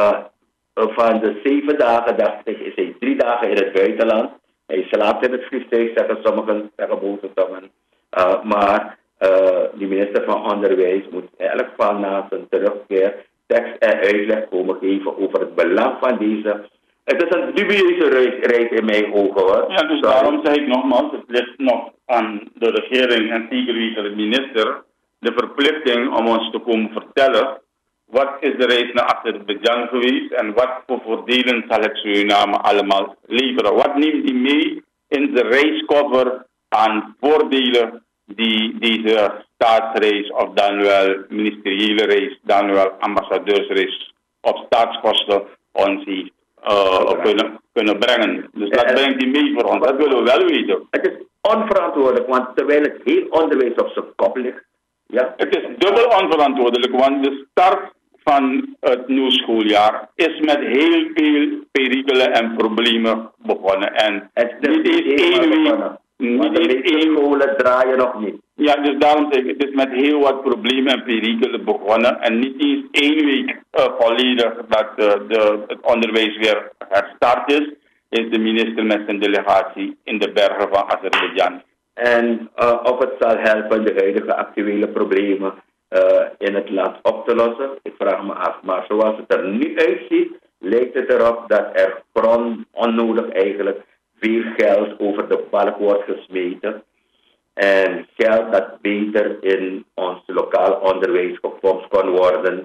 [SPEAKER 3] van de 7 dagen, dacht ik, is hij 3 dagen in het buitenland. Hij slaapt in het vliegtuig, zeggen sommigen, zeggen boze tongen. Maar die minister van Onderwijs moet eigenlijk van na zijn terugkeer tekst en uitleg komen geven over het belang van deze. Het is een dubieuze reis in mijn ogen, hoor.
[SPEAKER 2] Ja, dus daarom zeg ik nogmaals, het ligt nog aan de regering en zeker de minister de verplichting om ons te komen vertellen wat is de reis naar Azerbeidzjan geweest en wat voor voordelen zal het Suriname allemaal leveren. Wat neemt hij mee in de reiskoffer aan voordelen die deze staatsreis of dan wel ministeriële reis, dan wel ambassadeursreis op staatskosten ons heeft kunnen brengen. Dus dat brengt hij mee voor ons. Dat willen we wel weten.
[SPEAKER 3] Het is onverantwoordelijk, want terwijl het heel onderwijs op zijn kop ligt. Ja.
[SPEAKER 2] Het is dubbel onverantwoordelijk, want de start van het nieuwe schooljaar is met heel veel perikelen en problemen begonnen. En
[SPEAKER 3] het is niet eens 1 week. Want de meeste scholen draaien nog niet.
[SPEAKER 2] Ja, dus daarom zeg ik, het is met heel wat problemen en perikelen begonnen. En niet eens 1 week volledig dat het onderwijs weer herstart is de minister met zijn delegatie in de bergen van Azerbeidzjan.
[SPEAKER 3] En of het zal helpen de huidige actuele problemen in het land op te lossen, ik vraag me af. Maar zoals het er nu uitziet, lijkt het erop dat er onnodig eigenlijk veel geld over de balk wordt gesmeten. En geld dat beter in ons lokaal onderwijs gepompt kon worden.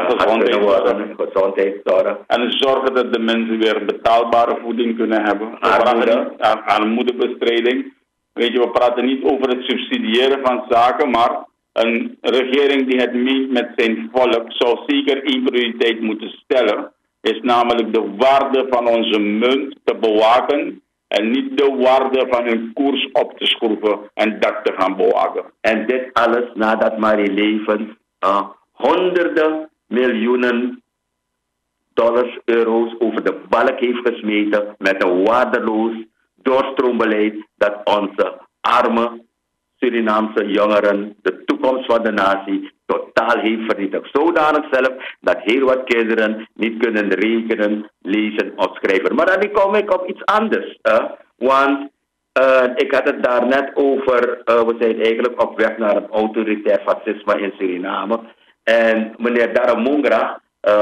[SPEAKER 3] Gezondheidszorg.
[SPEAKER 2] En zorgen dat de mensen weer betaalbare voeding kunnen hebben. Armoedebestrijding. Weet je, we praten niet over het subsidiëren van zaken, maar een regering die het meent met zijn volk zou zeker 1 prioriteit moeten stellen. Is namelijk de waarde van onze munt te bewaken en niet de waarde van hun koers op te schroeven en dat te gaan bewaken.
[SPEAKER 3] En dit alles nadat Marie Leven honderden miljoenen dollars, euro's over de balk heeft gesmeten met een waardeloos doorstroombeleid dat onze arme Surinaamse jongeren, de toekomst van de natie, totaal heeft vernietigd. Zodanig zelf dat heel wat kinderen niet kunnen rekenen, lezen of schrijven. Maar dan kom ik op iets anders. Want ik had het daar net over, we zijn eigenlijk op weg naar een autoritair fascisme in Suriname. En meneer Daramungra,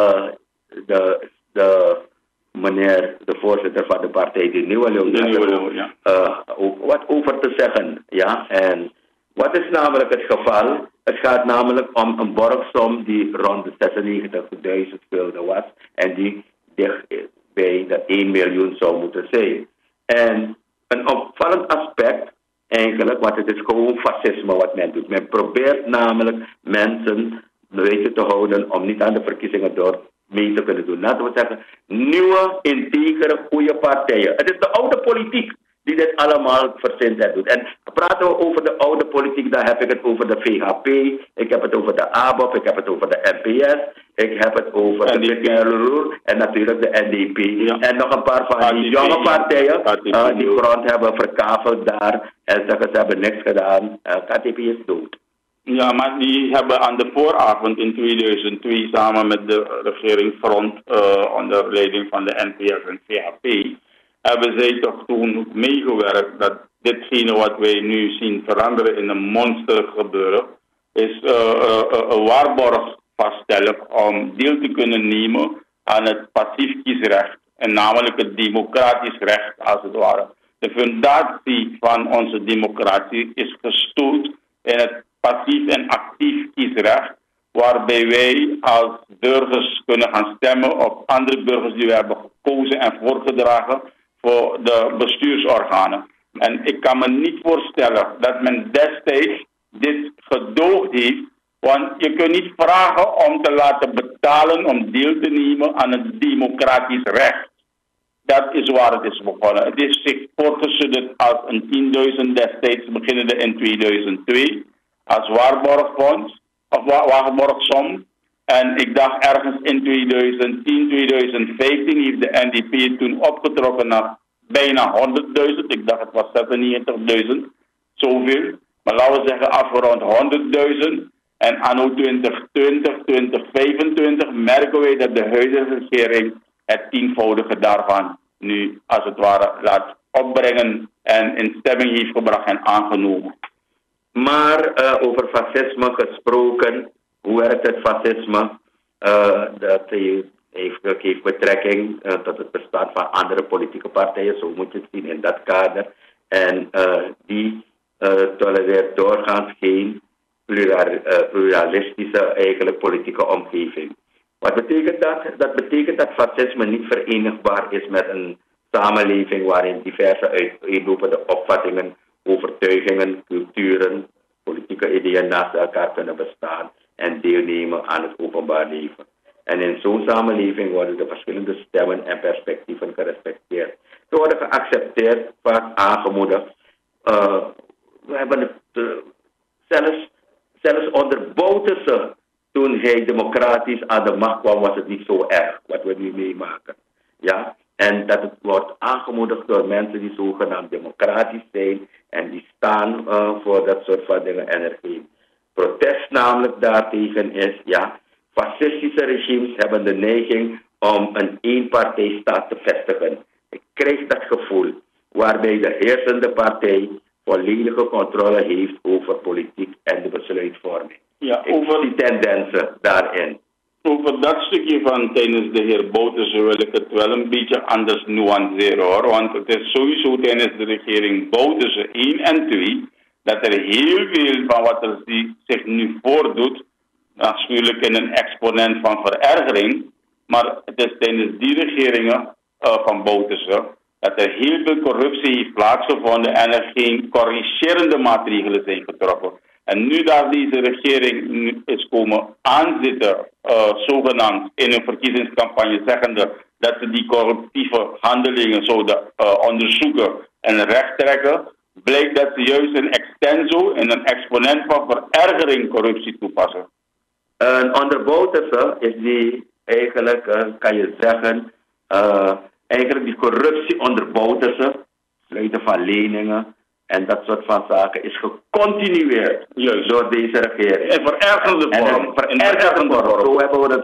[SPEAKER 3] meneer de voorzitter van de partij, de Nieuwe Leeuw, ook wat over te zeggen. Ja? En wat is namelijk het geval? Het gaat namelijk om een borgsom die rond de 96.000 gulden was en die dicht bij de 1 miljoen zou moeten zijn. En een opvallend aspect eigenlijk, want het is gewoon fascisme wat men doet. Men probeert namelijk mensen weten te houden om niet aan de verkiezingen door mee te kunnen doen. Laten we zeggen, nieuwe, integere, goede partijen. Het is de oude politiek die dit allemaal verzint en doet. En praten we over de oude politiek, dan heb ik het over de VHP, ik heb het over de ABOP, ik heb het over de NPS, ik heb het over de PKLR en natuurlijk de NDP. Ja. En nog een paar van die jonge partijen die grond hebben verkaveld daar en zeggen ze hebben niks gedaan. KTP is dood.
[SPEAKER 2] Ja, maar die hebben aan de vooravond in 2002 samen met de regering Front onder leiding van de NPS en VHP hebben zij toch toen meegewerkt dat ditgene wat wij nu zien veranderen in een monster gebeuren is een waarborg vaststellen om deel te kunnen nemen aan het passief kiesrecht en namelijk het democratisch recht als het ware. De fundatie van onze democratie is gestoeld in het passief en actief kiesrecht, waarbij wij als burgers kunnen gaan stemmen op andere burgers die we hebben gekozen en voorgedragen voor de bestuursorganen. En ik kan me niet voorstellen dat men destijds dit gedoogd heeft, want je kunt niet vragen om te laten betalen om deel te nemen aan het democratisch recht. Dat is waar het is begonnen. Het is zich voortgesudderd als een 10.000 destijds, beginnende in 2002, als waarborgfonds. of waarborgsom. En ik dacht ergens in 2010, 2015 heeft de NDP toen opgetrokken naar bijna 100.000. Ik dacht het was 97.000, zoveel. Maar laten we zeggen afgerond 100.000. En anno 2020, 2025 merken wij dat de huidige regering het tienvoudige daarvan nu als het ware laat opbrengen en in stemming heeft gebracht en aangenomen.
[SPEAKER 3] Maar over fascisme gesproken, hoe werkt het fascisme? Dat heeft betrekking tot het bestaan van andere politieke partijen, zo moet je het zien in dat kader. En die tolereert doorgaans geen pluralistische eigenlijk politieke omgeving. Wat betekent dat? Dat betekent dat fascisme niet verenigbaar is met een samenleving waarin diverse uiteenlopende opvattingen, overtuigingen, culturen, politieke ideeën naast elkaar kunnen bestaan en deelnemen aan het openbaar leven. En in zo'n samenleving worden de verschillende stemmen en perspectieven gerespecteerd. Ze worden geaccepteerd, vaak aangemoedigd. We hebben het zelfs onder Bouterse, toen hij democratisch aan de macht kwam, was het niet zo erg wat we nu meemaken. Ja? En dat het wordt aangemoedigd door mensen die zogenaamd democratisch zijn en die staan voor dat soort van dingen en er geen protest namelijk daartegen is. Ja, fascistische regimes hebben de neiging om een eenpartijstaat te vestigen. Ik krijg dat gevoel waarbij de heersende partij volledige controle heeft over politiek en de besluitvorming.
[SPEAKER 2] Ja,
[SPEAKER 3] over die tendensen daarin.
[SPEAKER 2] Over dat stukje van tijdens de heer Bouterse wil ik het wel een beetje anders nuanceren hoor. Want het is sowieso tijdens de regering Bouterse 1 en 2 dat er heel veel van wat er zich nu voordoet, natuurlijk in een exponent van verergering. Maar het is tijdens die regeringen van Bouterse dat er heel veel corruptie heeft plaatsgevonden en er geen corrigerende maatregelen zijn getroffen. En nu dat deze regering nu is komen aanzitten, zogenaamd in een verkiezingscampagne, zeggende dat ze die corruptieve handelingen zouden onderzoeken en rechttrekken, blijkt dat ze juist een extenso en een exponent van verergering corruptie toepassen.
[SPEAKER 3] Onder Bouterse is die eigenlijk, kan je zeggen, eigenlijk die corruptie onder Bouterse, sluiten van leningen en dat soort van zaken, is gecontinueerd door deze regering.
[SPEAKER 2] In verergende vorm.
[SPEAKER 3] Zo hebben we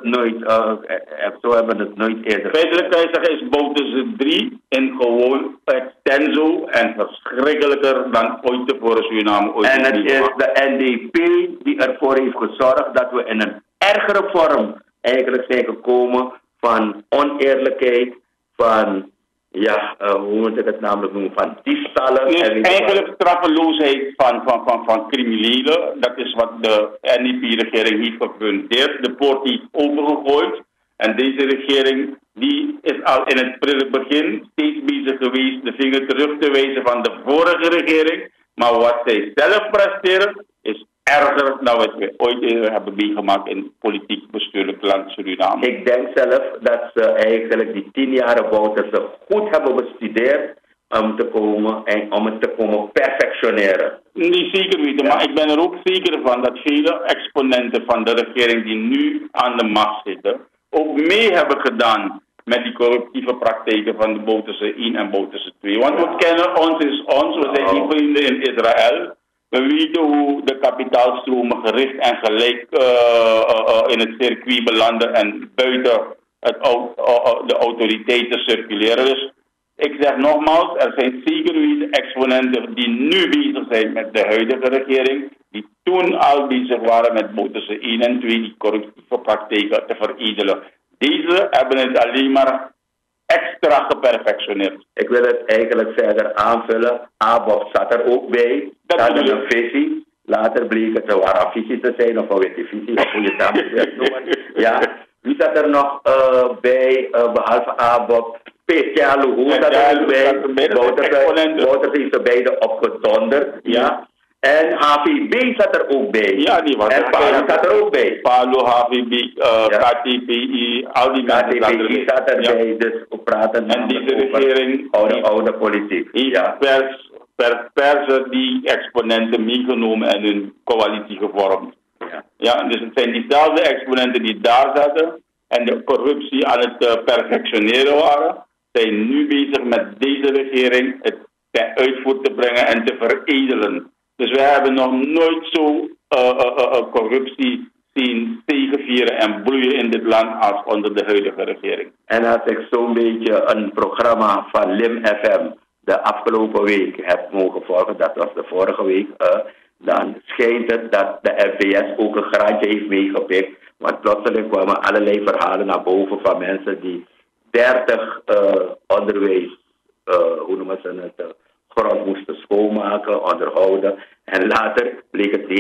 [SPEAKER 3] het nooit eerder.
[SPEAKER 2] Feitelijk kan je zeggen is Bouterse 3 in gewoon extenso en verschrikkelijker dan ooit tevoren Suriname ooit.
[SPEAKER 3] En het is de NDP die ervoor heeft gezorgd dat we in een ergere vorm eigenlijk zijn gekomen van oneerlijkheid, van hoe moet ik het namelijk noemen, van diefstallen.
[SPEAKER 2] Dus eigenlijk straffeloosheid van criminelen, dat is wat de NDP-regering heeft gefundeerd. De poort heeft opengegooid en deze regering die is al in het prille begin steeds bezig geweest de vinger terug te wijzen van de vorige regering. Maar wat zij zelf presteren is erger dan wat we ooit hebben meegemaakt in het politiek bestuurlijk land Suriname.
[SPEAKER 3] Ik denk zelf dat ze eigenlijk die 10 jaar Bouterse goed hebben bestudeerd om het te komen perfectioneren.
[SPEAKER 2] Niet zeker weten, maar ik ben er ook zeker van dat vele exponenten van de regering die nu aan de macht zitten, ook mee hebben gedaan met die corruptieve praktijken van de Bouterse 1 en Bouterse 2. Want we kennen ons is ons, we zijn die vrienden in Israël. We weten hoe de kapitaalstromen gericht en gelijk in het circuit belanden en buiten de autoriteiten circuleren. Dus ik zeg nogmaals, er zijn zeker weten exponenten die nu bezig zijn met de huidige regering, die toen al bezig waren met Bouterse 1 en 2 die corruptieve praktijken te veredelen. Deze hebben het alleen maar extra geperfectioneerd.
[SPEAKER 3] Ik wil het eigenlijk verder aanvullen. ABOP zat er ook bij. Dat had een visie. Later bleek het een visie te zijn of een witte visie, of hoe je het dan moet noemen. Ja. Wie zat er nog bij, behalve ABOP? P.K. Lugo zat er ook bij. Bouterse heeft er beide opgedonderd. Ja. En HVB zat er ook bij.
[SPEAKER 2] Ja, die was
[SPEAKER 3] en Palu zat er ook bij.
[SPEAKER 2] Palu, HVB, KTPI, al die mensen
[SPEAKER 3] KTPI zat erbij. Dus we praten
[SPEAKER 2] en deze regering
[SPEAKER 3] oude politiek.
[SPEAKER 2] Ja. Per persen die exponenten meegenomen en hun coalitie gevormd. Ja, dus het zijn diezelfde exponenten die daar zaten en de corruptie aan het perfectioneren waren, zijn nu bezig met deze regering het ten uitvoer te brengen en te veredelen. Dus wij hebben nog nooit zo corruptie zien tegenvieren en bloeien in dit land als onder de huidige regering.
[SPEAKER 3] En als ik zo'n beetje een programma van Lim FM de afgelopen week heb mogen volgen, dat was de vorige week, dan schijnt het dat de NPS ook een graantje heeft meegepikt. Want plotseling kwamen allerlei verhalen naar boven van mensen die 30 onderwijs, hoe noemen ze het, grond moesten schoonmaken, onderhouden. En later bleek het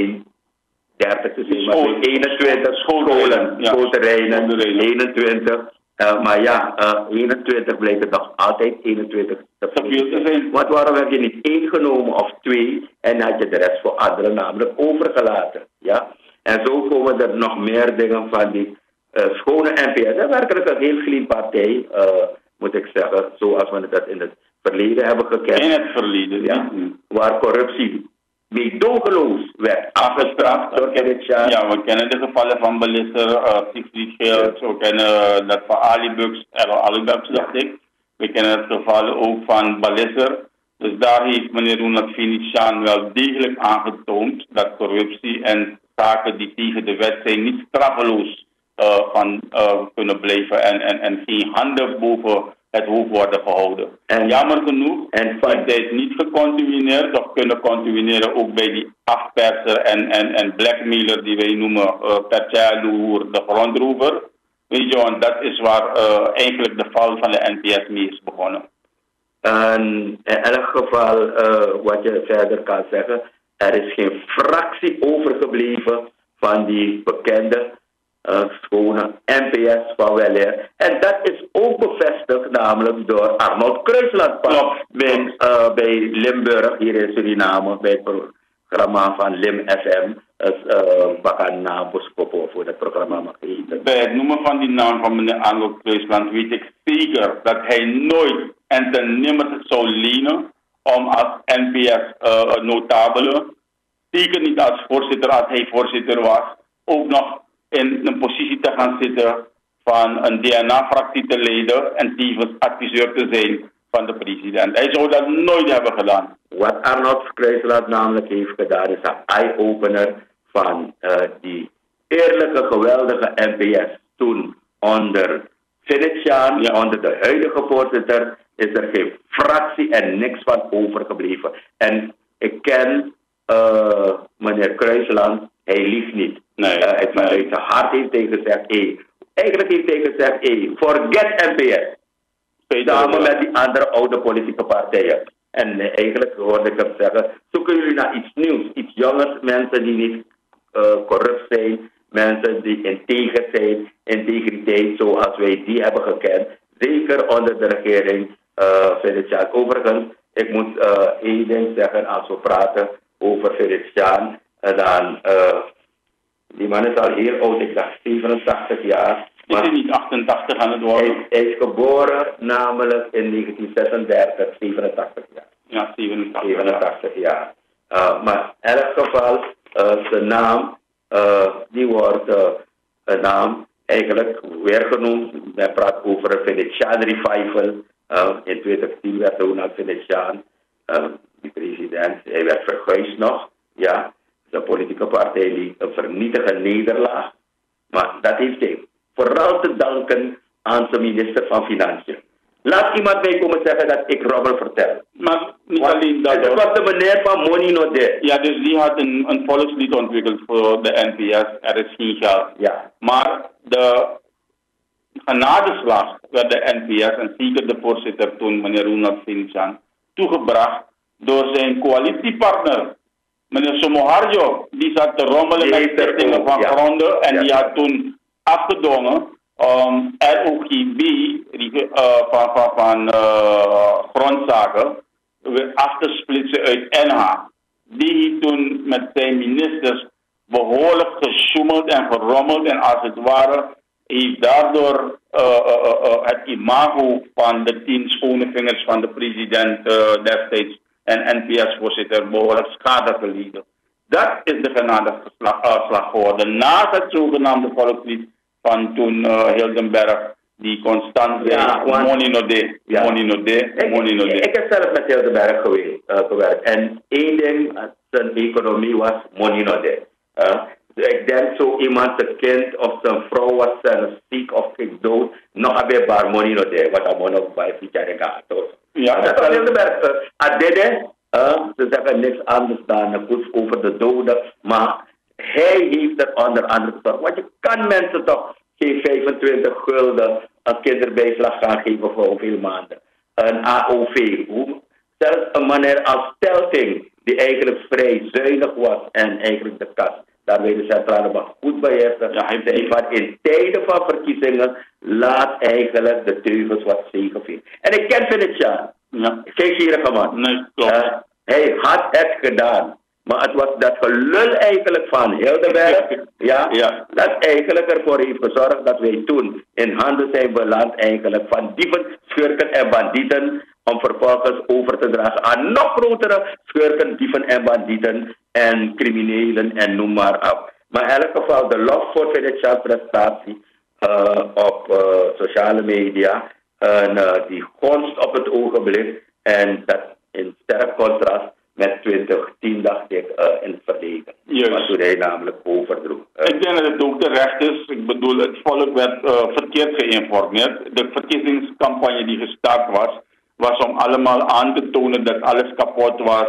[SPEAKER 3] 30 te zijn, maar 21 scholen, schoolterreinen, 21. Maar ja, 21 blijkt het nog altijd 21 te veel te zijn. Want waarom heb je niet 1 genomen of 2 en had je de rest voor anderen namelijk overgelaten? Ja? En zo komen er nog meer dingen van die schone NPS. Dat is werkelijk een heel clean partij, moet ik zeggen, zoals we het in het verleden hebben gekend.
[SPEAKER 2] In het verleden,
[SPEAKER 3] ja. Waar corruptie meedogenloos werd afgestraft door Keretjan.
[SPEAKER 2] Ja, we kennen de gevallen van Balisser, Siegfried Geels, we kennen dat van Alibux, Alibux dacht ik. We kennen het geval ook van Balisser. Dus daar heeft meneer Ronald Venetiaan wel degelijk aangetoond dat corruptie en zaken die tegen de wet zijn niet straffeloos kunnen blijven en geen handen boven het hoofd worden gehouden. En jammer genoeg heeft hij niet gecontinueerd of kunnen continueren ook bij die afperser en blackmailer die wij noemen Pertjaaloer, de grondrover. Weet je, want dat is waar eigenlijk de val van de NPS mee is begonnen.
[SPEAKER 3] En in elk geval, wat je verder kan zeggen, er is geen fractie overgebleven van die bekende schone NPS van weleer. En dat is ook bevestigd namelijk door Arnold Kruisland bij Limburg, hier in Suriname, bij het programma van Lim FM. Bakan naam voor dat programma mag eten.
[SPEAKER 2] Bij het noemen van die naam van meneer Arnold Kruisland weet ik zeker dat hij nooit en ten nimmer zou lenen om als NPS notabele, zeker niet als voorzitter, als hij voorzitter was, ook nog in een positie te gaan zitten van een DNA-fractie te leiden en tevens adviseur te zijn van de president. Hij zou dat nooit hebben gedaan.
[SPEAKER 3] Wat Arnold Kruisland namelijk heeft gedaan is een eye-opener van die eerlijke, geweldige NPS. Toen onder Venetiaan, onder de huidige voorzitter, is er geen fractie en niks van overgebleven. En ik ken meneer Kruisland, hij liegt niet. Uit zijn hart heeft hij gezegd, eigenlijk heeft hij gezegd, forget NPS. Samen met die andere oude politieke partijen. En eigenlijk hoorde ik hem zeggen, zoeken jullie naar iets nieuws, iets jongers, mensen die niet corrupt zijn, mensen die integer zijn, integriteit zoals wij die hebben gekend. Zeker onder de regering Venetiaan. Overigens, ik moet één ding zeggen als we praten over Venetiaan. Dan, die man is al heel oud, ik dacht 87 jaar.
[SPEAKER 2] Is hij niet 88 aan het worden?
[SPEAKER 3] Hij is geboren namelijk in 1936, 87 jaar.
[SPEAKER 2] Ja,
[SPEAKER 3] 87 jaar. Maar in elk geval, zijn naam, die wordt een naam eigenlijk weer genoemd. Men praat over een Venetiaan revival. In 2010 werd Ronald Venetiaan, die president, hij werd verguisd nog. Ja, de politieke partij die een vernietigende nederlaag. Maar dat heeft hij vooral te danken aan zijn minister van Financiën. Laat iemand mij komen zeggen dat ik rommel vertel.
[SPEAKER 2] Maar niet alleen dat.
[SPEAKER 3] Het was de meneer van Money No Dead.
[SPEAKER 2] Ja, dus die had een volkslied ontwikkeld voor de NPS. Er is geen geld.
[SPEAKER 3] Ja.
[SPEAKER 2] Maar de genadeslag werd de NPS en zeker de voorzitter toen, meneer Ronald Venetiaan, toegebracht door zijn coalitiepartner. Meneer Somoharjo, die zat te rommelen met stichtingen van gronden en die had toen afgedwongen om ROGB van grondzaken weer af te splitsen uit NH. Die heeft toen met zijn ministers behoorlijk gesjoemeld en gerommeld en als het ware heeft daardoor het imago van de 10 schone vingers van de president destijds en NPS-voorzitter behoorlijk schade geleden. Dat is de genadeslag geworden. Naast het zogenaamde volkslied van toen Hildenberg, die constant zei, money no day, money no day, money no day.
[SPEAKER 3] Ik heb zelf met Hildenberg gewerkt. En één ding, zijn economie was money no day. Ik denk zo iemand, zijn kind of zijn vrouw was zelf ziek of ging dood, nog een paar money no day, wat allemaal nog bij Ficharegato. Ja, dat was Hildenberg. Adede, ze zeggen niks anders dan goed over de doden, maar hij heeft er onder andere gezorgd. Want je kan mensen toch geen 25 gulden een kinderbijslag gaan geven voor hoeveel maanden. Een AOV. Zelfs een meneer als Telting, die eigenlijk vrij zuinig was en eigenlijk de kas daarbij de centrale bank goed beheerste. Ja, hij zei van in tijden van verkiezingen laat eigenlijk de teugels wat zegevieren. En ik ken Venetiaan. Ja. Geen gierige man.
[SPEAKER 2] Nee, klopt.
[SPEAKER 3] Hij had het gedaan. Maar het was dat gelul eigenlijk van Hildenberg, dat eigenlijk ervoor heeft gezorgd dat wij toen in handen zijn beland eigenlijk van dieven, schurken en bandieten, om vervolgens over te dragen aan nog grotere schurken, dieven en bandieten en criminelen en noem maar op. Maar in elk geval de lof voor financiële prestatie op sociale media en die gonst op het ogenblik en dat in sterk contrast met 2010 dacht ik in het verleden. Maar toen hij namelijk overdroeg.
[SPEAKER 2] Ik denk dat het ook terecht is. Ik bedoel, het volk werd verkeerd geïnformeerd. De verkiezingscampagne die gestart was om allemaal aan te tonen dat alles kapot was.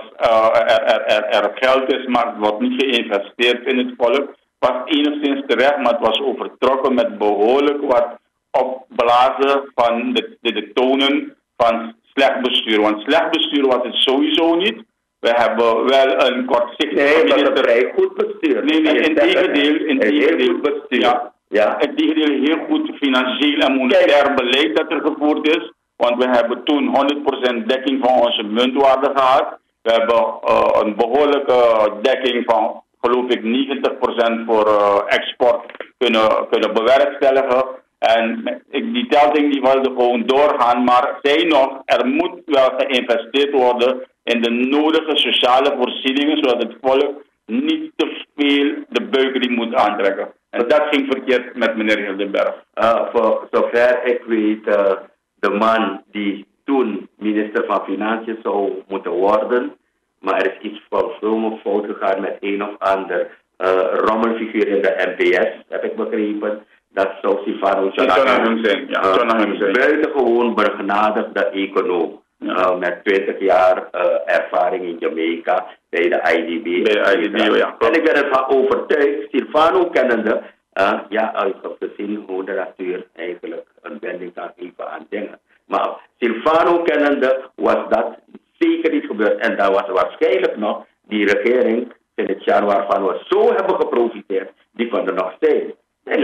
[SPEAKER 2] Er geld is, maar het wordt niet geïnvesteerd in het volk. Was enigszins terecht, maar het was overtrokken met behoorlijk wat opblazen van de tonen van slecht bestuur. Want slecht bestuur was het sowieso niet. We hebben wel een kortzichtig
[SPEAKER 3] minister. Nee, dat is vrij goed bestuur.
[SPEAKER 2] Nee, integendeel bestuur. Ja. Integendeel heel goed financieel en monetair beleid dat er gevoerd is. Want we hebben toen 100% dekking van onze muntwaarde gehad. We hebben een behoorlijke dekking van, geloof ik, 90% voor export kunnen bewerkstelligen. En die telting die wilde gewoon doorgaan, maar zei nog, er moet wel geïnvesteerd worden in de nodige sociale voorzieningen, zodat het volk niet te veel de buikriem moet aantrekken. En dat ging verkeerd met meneer Hildenberg.
[SPEAKER 3] Voor zover ik weet, de man die toen minister van Financiën zou moeten worden, maar er is iets volkomen fout gegaan met een of ander rommelfiguur in de NPS, heb ik begrepen. Dat zou Silvano
[SPEAKER 2] zijn.
[SPEAKER 3] Buitengewoon begenadigde econoom. Met 20 jaar ervaring in Jamaica bij de IDB. En ik ben ervan overtuigd, Silvano kennende, ik heb gezien hoe de natuur eigenlijk een wending kan geven aan dingen. Maar Silvano kennende was dat zeker niet gebeurd. En dat was waarschijnlijk nog die regering in het jaar waarvan we zo hebben geprofiteerd, die kon er nog zijn.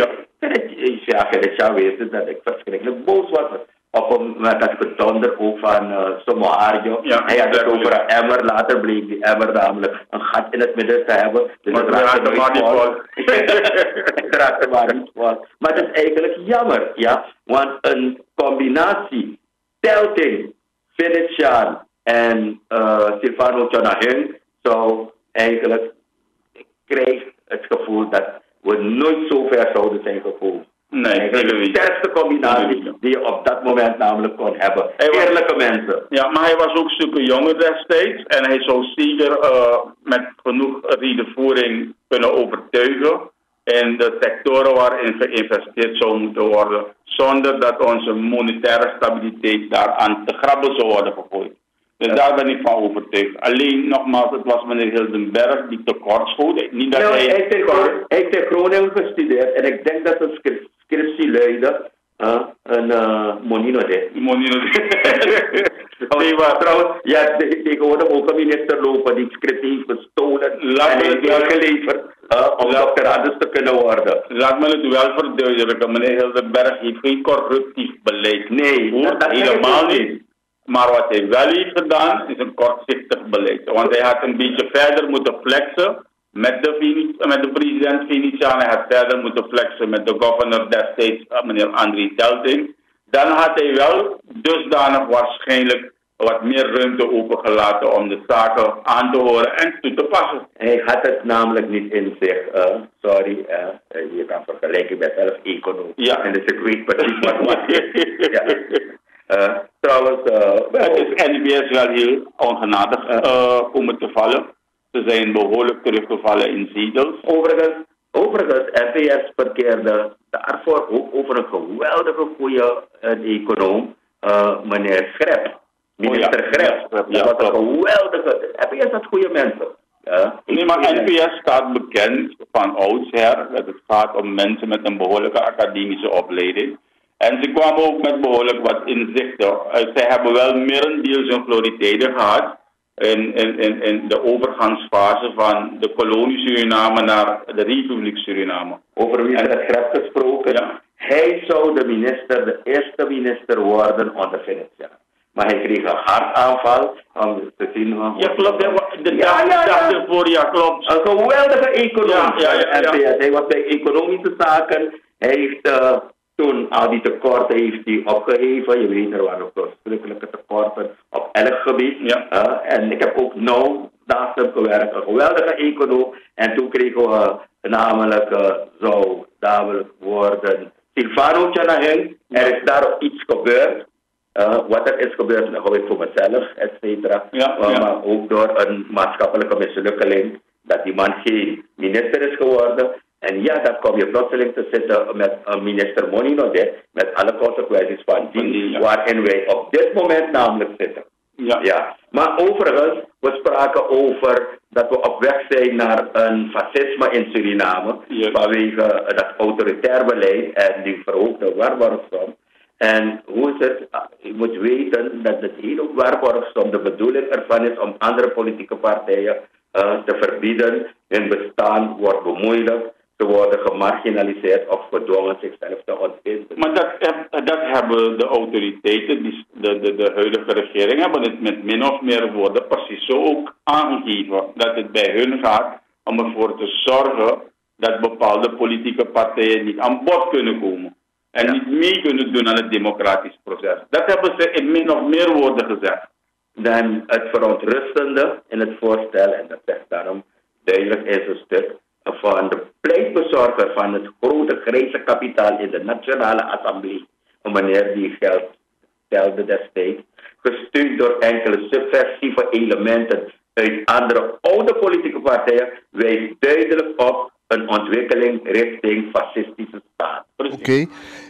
[SPEAKER 3] Het wist dat ik verschrikkelijk boos was. Met dat gedonder ook van Somoario. Hij had het over een emmer. Later bleek die emmer namelijk een gat in het midden te hebben. Dus het raakte maar niet vol. Het raakte maar niet vol. Maar het is eigenlijk jammer, ja. Want een combinatie Telting, Venetiaan en Silvano Jonahun zou eigenlijk, ik krijg het gevoel dat we nooit zo ver zouden zijn gekomen.
[SPEAKER 2] Nee,
[SPEAKER 3] de sterkste combinatie die je op dat moment namelijk kon hebben. Eerlijke mensen.
[SPEAKER 2] Ja, maar hij was ook stukken jonger destijds. En hij zou zeker met genoeg redevoering kunnen overtuigen in de sectoren waarin geïnvesteerd zou moeten worden. Zonder dat onze monetaire stabiliteit daaraan te grabbel zou worden gegooid. Dus daar ben ik van overtuigd. Alleen, nogmaals, het was meneer Hildenberg die tekort schoot. Niet dat
[SPEAKER 3] hij heeft in Groningen gestudeerd en ik denk dat een scriptie luidde een Monino de. Trouwens, tegenwoordig ook een minister lopen die scriptie heeft gestolen en heeft geleverd om doctorandus te kunnen worden.
[SPEAKER 2] Laat me het wel verduidelijken. Meneer Hildenberg heeft geen corruptief beleid.
[SPEAKER 3] Nee,
[SPEAKER 2] dat helemaal niet. Maar wat hij wel heeft gedaan, is een kortzichtig beleid. Want hij had een beetje verder moeten flexen met de president Venetiaan. Hij had verder moeten flexen met de governor destijds, meneer André Telting. Dan had hij wel dusdanig waarschijnlijk wat meer ruimte opengelaten om de zaken aan te horen en toe te passen.
[SPEAKER 3] Hij had het namelijk niet in zich. Sorry, je kan vergelijken met zelf econoom.
[SPEAKER 2] Ja.
[SPEAKER 3] En dus ik weet precies wat is. Ja. Trouwens...
[SPEAKER 2] het is NPS wel heel ongenadig komen te vallen. Ze zijn behoorlijk teruggevallen in zetels.
[SPEAKER 3] Overigens, NPS verkeerde daarvoor ook over een geweldige goede econoom, meneer Schrep. Minister Schrep.
[SPEAKER 2] Ja,
[SPEAKER 3] dat was een geweldige... NPS had goede mensen.
[SPEAKER 2] Nee, maar NPS staat bekend van oudsher dat het gaat om mensen met een behoorlijke academische opleiding. En ze kwamen ook met behoorlijk wat inzichten. Zij hebben wel merendeels een floriteit gehad in de overgangsfase van de kolonie Suriname naar de Republiek Suriname.
[SPEAKER 3] Over wie het Schrep gesproken.
[SPEAKER 2] Ja.
[SPEAKER 3] Hij zou de eerste minister worden onder Venetië. Maar hij kreeg een hartaanval om te zien van...
[SPEAKER 2] Ja, klopt. De dag ervoor, ja, klopt.
[SPEAKER 3] Een geweldige econoom.
[SPEAKER 2] Ja.
[SPEAKER 3] Hij was bij economische zaken. Hij heeft toen al die tekorten heeft hij opgeheven. Je weet, er waren ook verschrikkelijke tekorten op elk gebied.
[SPEAKER 2] Ja.
[SPEAKER 3] En ik heb ook nou dagelijks gewerkt. Een geweldige econoom. En toen kregen we namelijk, zou dadelijk worden, Silvano Tjanahin. Er is daar iets gebeurd. Wat er is gebeurd, dat hou ik voor mezelf, et cetera. Maar ook door een maatschappelijke mislukking, dat die man geen minister is geworden. En ja, dan kom je plotseling te zitten met een minister Moninode, met alle consequenties van die, waarin wij op dit moment namelijk zitten. Ja. Maar overigens, we spraken over dat we op weg zijn naar een fascisme in Suriname, vanwege dat autoritair beleid en die verhoogde waarborgsom. En hoe is het? Je moet weten dat het hele waarborgsom, de bedoeling ervan is om andere politieke partijen te verbieden. Hun bestaan wordt bemoeilijkt, ze worden gemarginaliseerd of gedwongen zichzelf te ontwikkelen.
[SPEAKER 2] Maar dat hebben de autoriteiten, de huidige regering, hebben het met min of meer woorden precies zo ook aangegeven. Dat het bij hun gaat om ervoor te zorgen dat bepaalde politieke partijen niet aan bod kunnen komen. En niet mee kunnen doen aan het democratisch proces. Dat hebben ze in min of meer woorden gezegd.
[SPEAKER 3] Dan het verontrustende in het voorstel, en dat zegt daarom duidelijk is een stuk, van de pleitbezorger van het grote grijze kapitaal in de Nationale Assemblée, een meneer die geld stelde destijds, gesteund door enkele subversieve elementen uit andere oude politieke partijen, wijst duidelijk op een ontwikkeling richting fascistische staat.
[SPEAKER 1] Oké.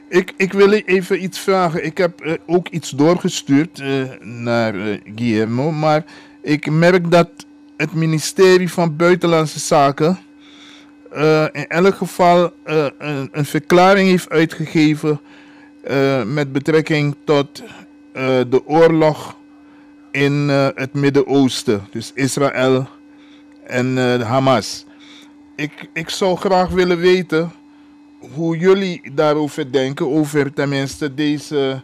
[SPEAKER 1] Ik wil even iets vragen. Ik heb ook iets doorgestuurd naar Guillermo, maar ik merk dat het ministerie van Buitenlandse Zaken in elk geval een verklaring heeft uitgegeven met betrekking tot de oorlog in het Midden-Oosten, dus Israël en Hamas. Ik zou graag willen weten hoe jullie daarover denken, over tenminste deze,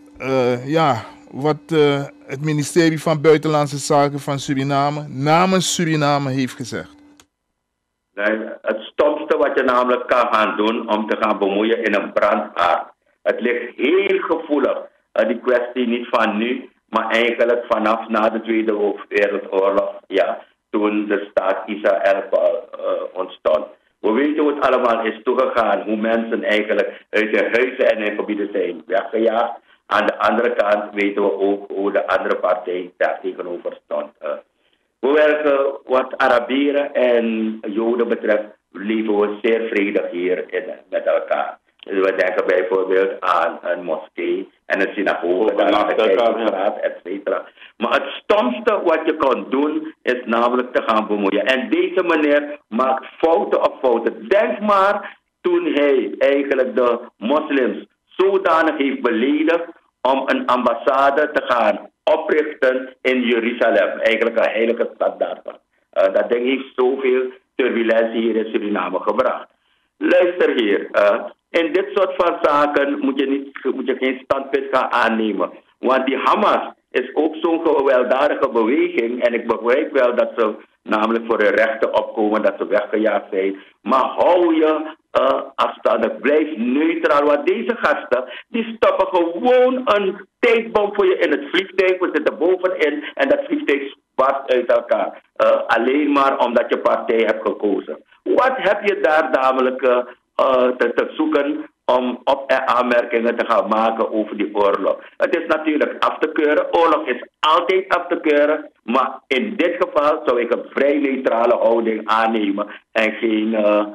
[SPEAKER 1] wat het ministerie van Buitenlandse Zaken van Suriname namens Suriname heeft gezegd.
[SPEAKER 3] Nee, het stomste wat je namelijk kan gaan doen om te gaan bemoeien in een brandhaard. Het ligt heel gevoelig, die kwestie niet van nu, maar eigenlijk vanaf na de Tweede Wereldoorlog, toen de staat Israël ontstond. We weten hoe het allemaal is toegegaan, hoe mensen eigenlijk uit hun huizen en hun gebieden zijn weggejaagd. Aan de andere kant weten we ook hoe de andere partij daar tegenover stond. Hoewel wat Arabieren en Joden betreft, leven we zeer vredig hier met elkaar. We denken bijvoorbeeld aan een moskee en een synagoge, et cetera. Maar het stomste wat je kan doen, is namelijk te gaan bemoeien. En deze meneer maakt fouten op fouten. Denk maar toen hij eigenlijk de moslims zodanig heeft beledigd om een ambassade te gaan oprichten in Jeruzalem. Eigenlijk een heilige stad daarvan. Dat ding heeft zoveel turbulentie hier in Suriname gebracht. Luister hier, in dit soort van zaken moet je geen standpunt gaan aannemen. Want die Hamas is ook zo'n gewelddadige beweging. En ik begrijp wel dat ze namelijk voor hun rechten opkomen, dat ze weggejaagd zijn. Maar hou je afstandig. Blijf neutraal. Want deze gasten, die stoppen gewoon een tijdbom voor je in het vliegtuig. We zitten bovenin en dat vliegtuig barst uit elkaar. Alleen maar omdat je partij hebt gekozen. Wat heb je daar namelijk te zoeken om op- en aanmerkingen te gaan maken over die oorlog? Het is natuurlijk af te keuren. Oorlog is altijd af te keuren. Maar in dit geval zou ik een vrij neutrale houding aannemen en geen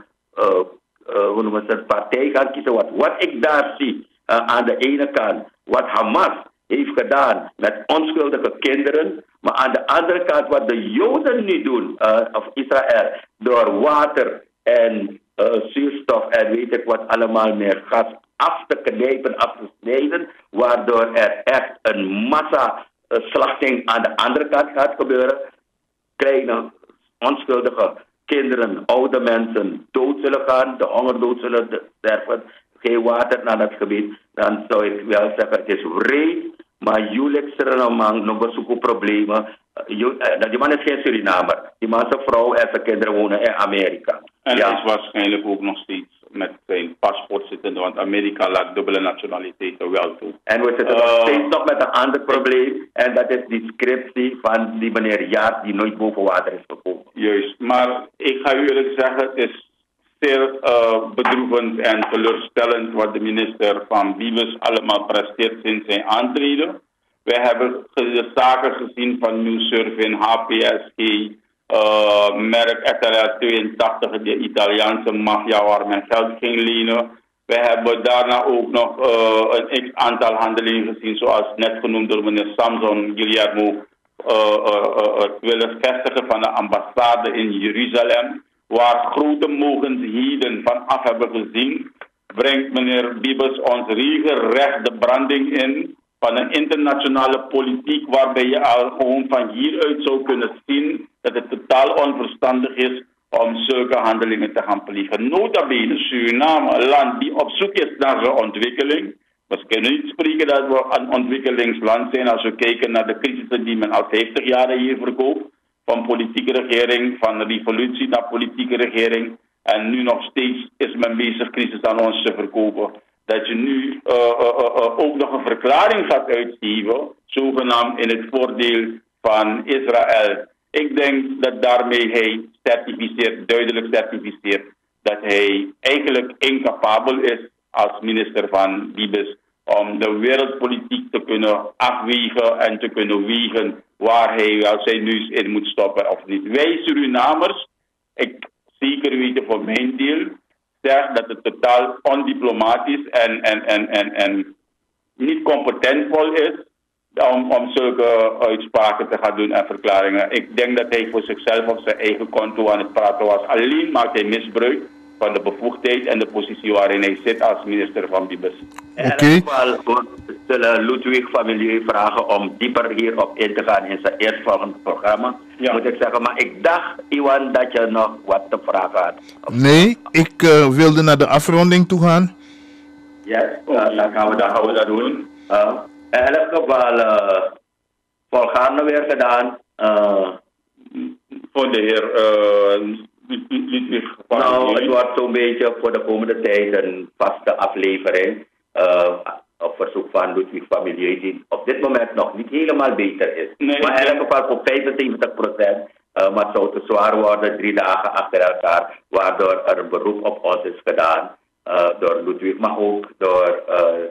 [SPEAKER 3] hoe noemen ze het, partij gaan kiezen. Wat ik daar zie aan de ene kant, wat Hamas heeft gedaan met onschuldige kinderen, maar aan de andere kant wat de Joden nu doen, of Israël, door water en zuurstof en weet ik wat allemaal meer gas af te knijpen, af te snijden, waardoor er echt een massa slachting aan de andere kant gaat gebeuren. Kleine, onschuldige kinderen, oude mensen dood zullen gaan, de hongerdood zullen sterven, geen water naar dat gebied, dan zou ik wel zeggen, het is wreed, maar jullie zullen nog zoeken problemen. Die man is geen Surinamer. Die man, zijn vrouw en zijn kinderen wonen in Amerika.
[SPEAKER 2] En hij is waarschijnlijk ook nog steeds met zijn paspoort zitten, want Amerika laat dubbele nationaliteiten wel toe.
[SPEAKER 3] En we zitten nog steeds nog met een ander probleem, en dat is die scriptie van die meneer Jaap die nooit boven water is gekomen.
[SPEAKER 2] Juist, maar ik ga u eerlijk zeggen, het is zeer bedroevend en teleurstellend wat de minister van Wiebes allemaal presteert sinds zijn aantreden. Wij hebben de zaken gezien van New Surfing, HPSG, merk SLR 82, de Italiaanse maffia waar men geld ging lenen. We hebben daarna ook nog een x-aantal handelingen gezien, zoals net genoemd door meneer Samson Guillermo, het willen vestigen van de ambassade in Jeruzalem, waar grote mogendheden vanaf hebben gezien, brengt meneer Wiebes ons regelrecht de branding in van een internationale politiek waarbij je al gewoon van hieruit zou kunnen zien dat het totaal onverstandig is om zulke handelingen te gaan plegen. Nota bene Suriname, een land die op zoek is naar zijn ontwikkeling. We kunnen niet spreken dat we een ontwikkelingsland zijn als we kijken naar de crisissen die men al 50 jaar hier verkoopt. Van politieke regering, van revolutie naar politieke regering. En nu nog steeds is men bezig crisis aan ons te verkopen. Dat je nu ook nog een verklaring gaat uitgeven, zogenaamd in het voordeel van Israël. Ik denk dat daarmee hij duidelijk certificeert, dat hij eigenlijk incapabel is als minister van Wiebes om de wereldpolitiek te kunnen afwegen en te kunnen wegen waar hij wel zijn neus in moet stoppen of niet. Wij Surinamers, ik zeker weten voor mijn deel, zeg dat het totaal ondiplomatisch en niet competentvol is om zulke uitspraken te gaan doen en verklaringen. Ik denk dat hij voor zichzelf op zijn eigen konto aan het praten was. Alleen maakt hij misbruik van de bevoegdheid en de positie waarin hij zit als minister van Wiebes.
[SPEAKER 3] In elk geval zullen Ludwig van Milieu vragen om dieper hierop in te gaan in zijn eerstvolgende programma. Ja. Moet ik zeggen, maar ik dacht, Iwan, dat je nog wat te vragen had.
[SPEAKER 1] Nee, ik wilde naar de afronding toe gaan.
[SPEAKER 3] Ja, dan gaan we dat doen. In elk geval, volgaande weer gedaan.
[SPEAKER 2] Voor de heer Ludwig van
[SPEAKER 3] Nou, het wordt zo'n beetje voor de komende tijd een vaste aflevering. Op verzoek van Ludwig van Milieu, die op dit moment nog niet helemaal beter is. Nee, maar in elk geval voor 75%. Maar het zou te zwaar worden, 3 dagen achter elkaar, waardoor er een beroep op ons is gedaan door Ludwig, maar ook door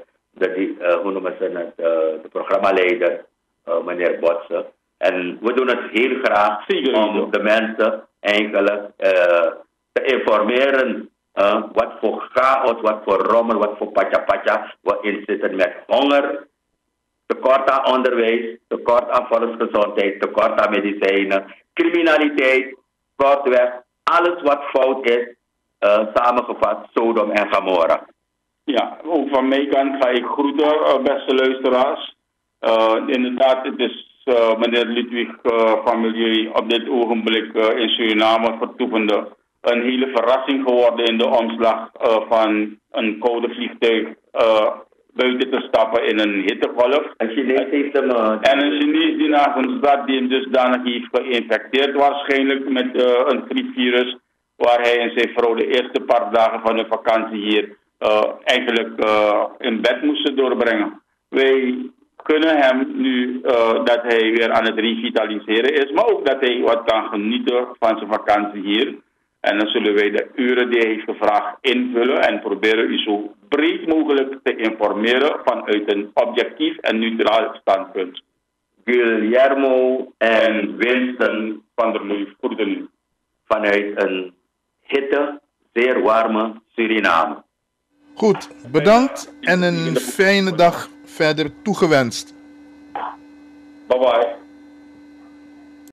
[SPEAKER 3] hoe noemen ze het, de programmaleider, meneer Botsen. En we doen het heel graag om de mensen eigenlijk te informeren wat voor chaos, wat voor rommel, wat voor patja we in zitten met honger, tekort aan onderwijs, tekort aan volksgezondheid, tekort aan medicijnen, criminaliteit, kortweg, alles wat fout is, samengevat, Sodom en Gomorra.
[SPEAKER 2] Ja, ook van mijn kant ga ik groeten, beste luisteraars. Inderdaad, het is meneer Ludwig van Milieu op dit ogenblik in Suriname vertoevende een hele verrassing geworden in de omslag van een koude vliegtuig buiten te stappen in een hittegolf.
[SPEAKER 3] Een Chinees heeft hem...
[SPEAKER 2] En een Chinees die naast ons zat, die hem dusdanig heeft geïnfecteerd waarschijnlijk met een griepvirus, waar hij en zijn vrouw de eerste paar dagen van hun vakantie hier eigenlijk in bed moesten doorbrengen. Wij kunnen hem nu dat hij weer aan het revitaliseren is, maar ook dat hij wat kan genieten van zijn vakantie hier. En dan zullen wij de uren die hij heeft gevraagd invullen en proberen u zo breed mogelijk te informeren vanuit een objectief en neutraal standpunt.
[SPEAKER 3] Guillermo en Winston
[SPEAKER 2] van der Looy groeten u.
[SPEAKER 3] Vanuit een hitte, zeer warme Suriname.
[SPEAKER 1] Goed, bedankt en een fijne dag verder toegewenst.
[SPEAKER 2] Bye bye.